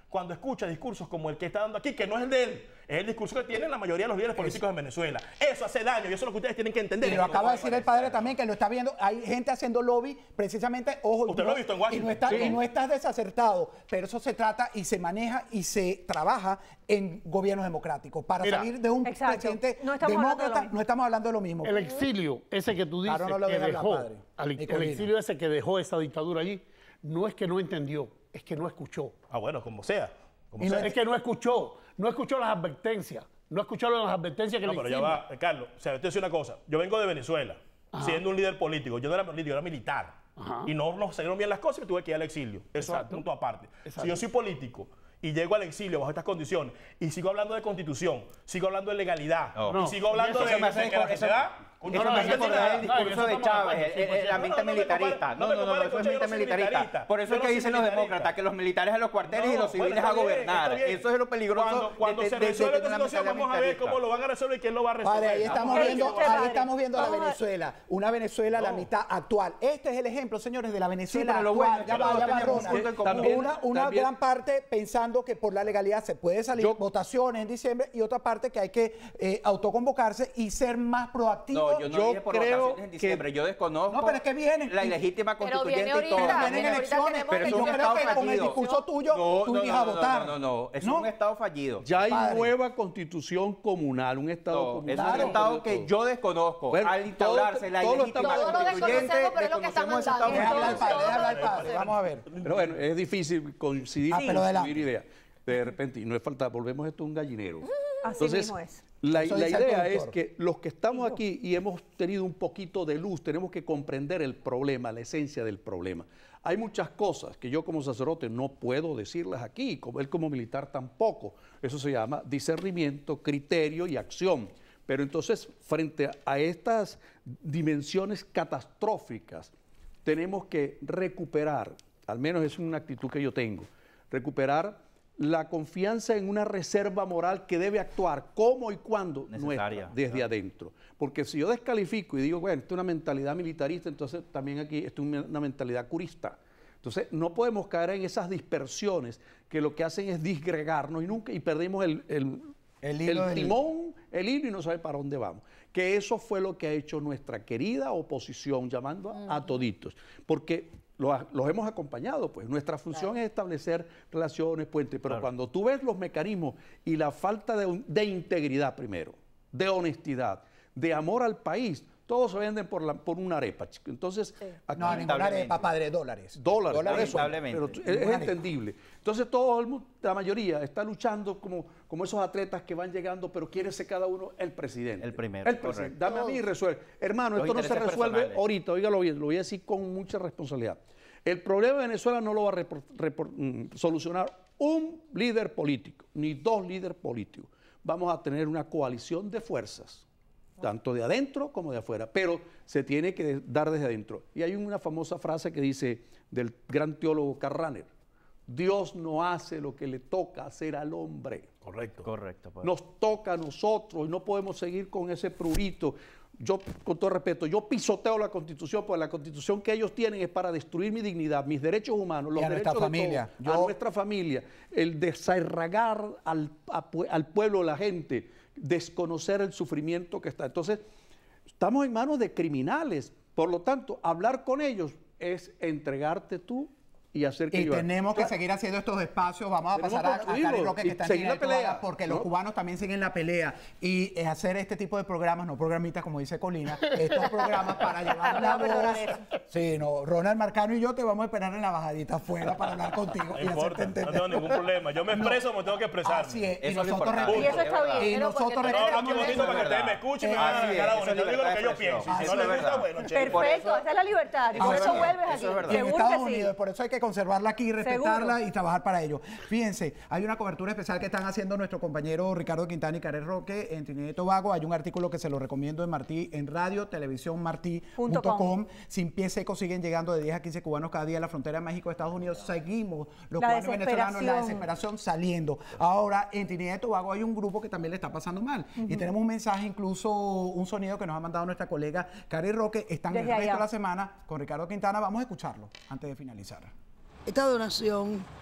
cuando escucha discursos como el que está dando aquí, que no es el de él, es el discurso que tienen la mayoría de los líderes políticos en Venezuela. Eso hace daño y eso es lo que ustedes tienen que entender. Y lo acaba de decir el padre también, que lo está viendo. Hay gente haciendo lobby, precisamente, ojo. Usted lo ha visto en Washington. Y no, está, Sí. y no estás desacertado, pero eso se trata y se maneja y se trabaja en gobiernos democráticos. Para Mira, salir de un exacto. presidente No estamos hablando de lo demócrata, mismo. no estamos hablando de lo mismo. El exilio, ese que tú dices Claro, no lo que deja hablar, dejó, padre. al- Ni el Colina. exilio ese que dejó esa dictadura allí, no es que no entendió, es que no escuchó. Ah, bueno, como sea. Como Y no sea. Es que no escuchó, no escuchó las advertencias, no escuchó las advertencias que No, le pero ya hicimos. va, eh, Carlos, o sea, yo te voy a decir una cosa. Yo vengo de Venezuela, siendo un líder político. Yo no era político, yo era militar. Ajá. Y no nos salieron bien las cosas y me tuve que ir al exilio. Eso es Exacto. punto aparte. Exacto. Si yo soy político y llego al exilio bajo estas condiciones y sigo hablando de constitución, sigo hablando de legalidad, No. y sigo hablando Y eso de, se me hace de que la eso- sociedad... Eso me hace acordar el discurso de Chávez, el- el- la mente militarista. No, no, no, eso es mente militarista. Por eso es que dicen los demócratas que los militares a los cuarteles y los civiles a gobernar. Eso es lo peligroso. Cuando, cuando de- se de- de- resuelve de esta una situación, mentalidad vamos a ver militarista. cómo lo van a resolver y quién lo va a resolver. Padre, ahí estamos Ok, viendo, usted, ahí padre. estamos viendo la Vamos a- Venezuela, una Venezuela, la mitad actual. Este es el ejemplo, señores, de la Venezuela pero lo actual. bueno es Ya que va, todos ya va, tenemos un Ronald. punto en común. También, una una también- gran parte pensando que por la legalidad se puede salir Yo- votaciones en diciembre y otra parte que hay que eh, autoconvocarse y ser más proactivo. No, yo no Yo dije por creo votaciones en diciembre. Yo desconozco No, pero es que viene. la ilegítima Pero viene constituyente y todo. ahorita, Vienen viene ahorita elecciones, tenemos pero y es yo un creo estado que con el fallido. discurso tuyo No, tú no, ibas no, a no, votar. no, no, no, es ¿No? un estado fallido. Ya hay Padre. nueva constitución comunal, un estado No, comunal. es un estado que yo desconozco. Bueno, Al instaurarse todo- la todo lo ilegítima estamos- Todos lo constituyente, desconocemos, pero es lo que está desconocemos ese mandando. estado Deja hablar al fallido. padre, deja hablar al Todos padre. lo Vamos a ver. Pero bueno, es difícil coincidir, Ah, pero adelante. coincidir ideas. De repente, y no es falta, volvemos esto a un gallinero. Así Entonces, mismo es. la, Eso la dice el idea es productor. que los que estamos aquí y hemos tenido un poquito de luz, tenemos que comprender el problema, la esencia del problema. Hay muchas cosas que yo como sacerdote no puedo decirlas aquí, como él como militar tampoco. Eso se llama discernimiento, criterio y acción. Pero entonces, frente a estas dimensiones catastróficas, tenemos que recuperar, al menos es una actitud que yo tengo, recuperar la confianza en una reserva moral que debe actuar como y cuando Necesaria, nuestra, desde adentro. Porque si yo descalifico y digo, bueno, esto es una mentalidad militarista, entonces también aquí esto es una una mentalidad curista. Entonces no podemos caer en esas dispersiones que lo que hacen es disgregarnos y nunca y perdemos el, el, El hilo del- timón, el hilo y no sabe para dónde vamos. Que eso fue lo que ha hecho nuestra querida oposición, llamando a, a toditos. Porque lo ha- los hemos acompañado, pues. Nuestra función es establecer relaciones, puentes, pero Claro. cuando tú ves los mecanismos y la falta de, un- de integridad primero, de honestidad, de amor al país, todos se venden por, la, por una arepa, chico. Entonces, aquí- No, ninguna arepa, padre, dólares. dólares, por eso, lamentablemente. pero es, es entendible. Entonces todo el mundo, la mayoría está luchando como, como esos atletas que van llegando, pero quiere ser cada uno el presidente. El primero, El presidente. correcto. Dame a mí y resuelve. Hermano, Los esto no se intereses resuelve personales. ahorita, óigalo bien, lo voy a decir con mucha responsabilidad. El problema de Venezuela no lo va a repor- repor- mm, solucionar un líder político, ni dos líderes políticos. Vamos a tener una coalición de fuerzas, tanto de adentro como de afuera, pero se tiene que dar desde adentro. Y hay una famosa frase que dice del gran teólogo Karl Dios no hace lo que le toca hacer al hombre. Correcto. Correcto. padre. Nos toca a nosotros y no podemos seguir con ese prurito. Yo, con todo respeto, yo pisoteo la Constitución, porque la Constitución que ellos tienen es para destruir mi dignidad, mis derechos humanos, los Y a derechos nuestra de familia. todos, a Yo- nuestra familia, el desarraigar al, a pue- al pueblo, la gente, desconocer el sufrimiento que está. Entonces, estamos en manos de criminales. Por lo tanto, hablar con ellos es entregarte tú y hacer que Y ellos hagan. tenemos que Claro. seguir haciendo estos espacios. Vamos a Tenemos pasar a, a construirlo Cari Roque, y que está en seguir la directo pelea, ahora, porque los ¿no? cubanos también siguen la pelea. Y eh, hacer este tipo de programas, no programitas como dice Colina, estos programas para llevar la No, pero no voz. es eso. Sí, no, Ronald Marcano y yo te vamos a esperar en la bajadita afuera para hablar contigo No y hacerte importa, no entender. tengo ningún problema. Yo me expreso como tengo que expresarme. Así es. Y Eso es lo nosotros importante. Y eso está bien. Y ¿no? Porque nosotros tú No, eres no, aquí muy bonito para que bueno. ustedes me escuchen y me Eh, van a así es, cara eso bonita. es Yo digo lo que yo libertad de pienso. Y si expresión. no les Eso es gusta, verdad. bueno, chévere. Por Perfecto, eso- esa es la libertad. Y Eso por es eso verdad, vuelves eso aquí. es verdad. Y en Seguro Estados que sí. Unidos, por eso hay que conservarla aquí, respetarla y trabajar para ello. Fíjense, hay una cobertura especial que están haciendo nuestro compañero Ricardo Quintana y Karel Roque en Trinidad y Tobago. Hay un artículo que se lo recomiendo en Martí, en radio, televisión martí punto com. Sin pie seco siguen llegando de diez a quince cubanos cada día a la frontera de México, Estados Unidos. Seguimos los La cubanos y venezolanos, la desesperación. desesperación saliendo. Ahora, en Trinidad y Tobago hay un grupo que también le está pasando mal. Y tenemos un mensaje, incluso un sonido que nos ha mandado nuestra colega Karel Roque. Están Desde el resto allá. de la semana con Ricardo Quintana. Vamos a escucharlo antes de finalizar. Esta donación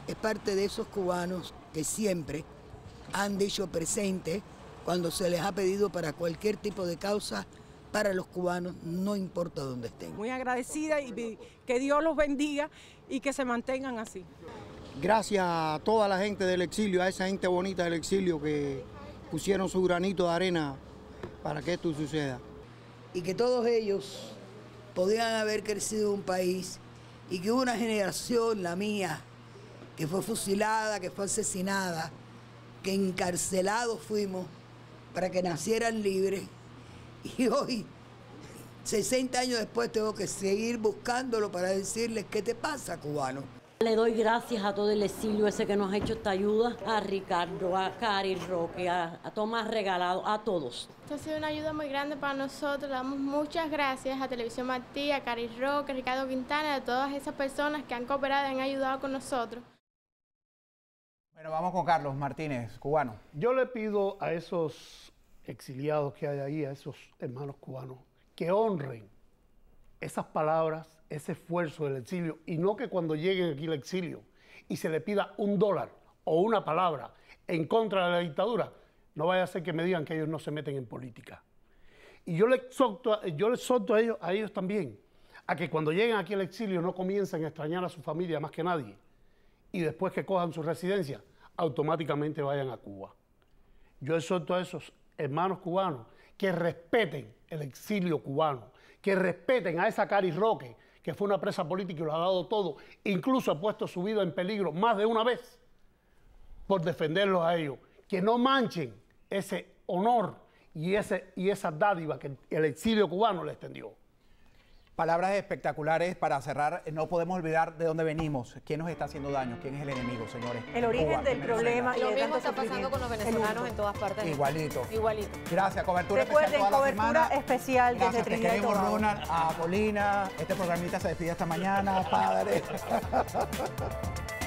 es parte de esos cubanos que siempre han dicho presente cuando se les ha pedido para cualquier tipo de causa para los cubanos, no importa dónde estén. Muy agradecida y que Dios los bendiga y que se mantengan así. Gracias a toda la gente del exilio, a esa gente bonita del exilio que pusieron su granito de arena para que esto suceda. Y que todos ellos podían haber crecido en un país y que una generación, la mía, que fue fusilada, que fue asesinada, que encarcelados fuimos para que nacieran libres. Y hoy, sesenta años después, tengo que seguir buscándolo para decirles, ¿qué te pasa, cubano? Le doy gracias a todo el exilio ese que nos ha hecho esta ayuda, a Ricardo, a Cari Roque, a, a Tomás Regalado, a todos. Esto ha sido una ayuda muy grande para nosotros. Le damos muchas gracias a Televisión Martí, a Cari Roque, a Ricardo Quintana, a todas esas personas que han cooperado y han ayudado con nosotros. Bueno, vamos con Carlos Martínez, cubano. Yo le pido a esos exiliados que hay ahí, a esos hermanos cubanos, que honren esas palabras, ese esfuerzo del exilio, y no que cuando lleguen aquí al exilio y se le pida un dólar o una palabra en contra de la dictadura, no vaya a ser que me digan que ellos no se meten en política. Y yo les exhorto, yo les exhorto a ellos, a ellos también, a que cuando lleguen aquí al exilio no comiencen a extrañar a su familia más que nadie, y después que cojan su residencia, automáticamente vayan a Cuba. Yo exhorto a esos hermanos cubanos que respeten el exilio cubano, que respeten a esa Cari Roque, que fue una presa política y lo ha dado todo, incluso ha puesto su vida en peligro más de una vez por defenderlos a ellos, que no manchen ese honor y, ese, y esa dádiva que el exilio cubano le extendió. Palabras espectaculares para cerrar. No podemos olvidar de dónde venimos, quién nos está haciendo daño, quién es el enemigo, señores. El origen Cuba, del problema. Y lo de mismo tanto está pasando con los venezolanos en todas partes. Igualito. Igualito. Gracias, cobertura Recuerden, especial toda la cobertura semana. especial desde Gracias, te Trinidad y queremos, Tobago. Ronald, a Polina. Este programita se despide esta mañana, padre.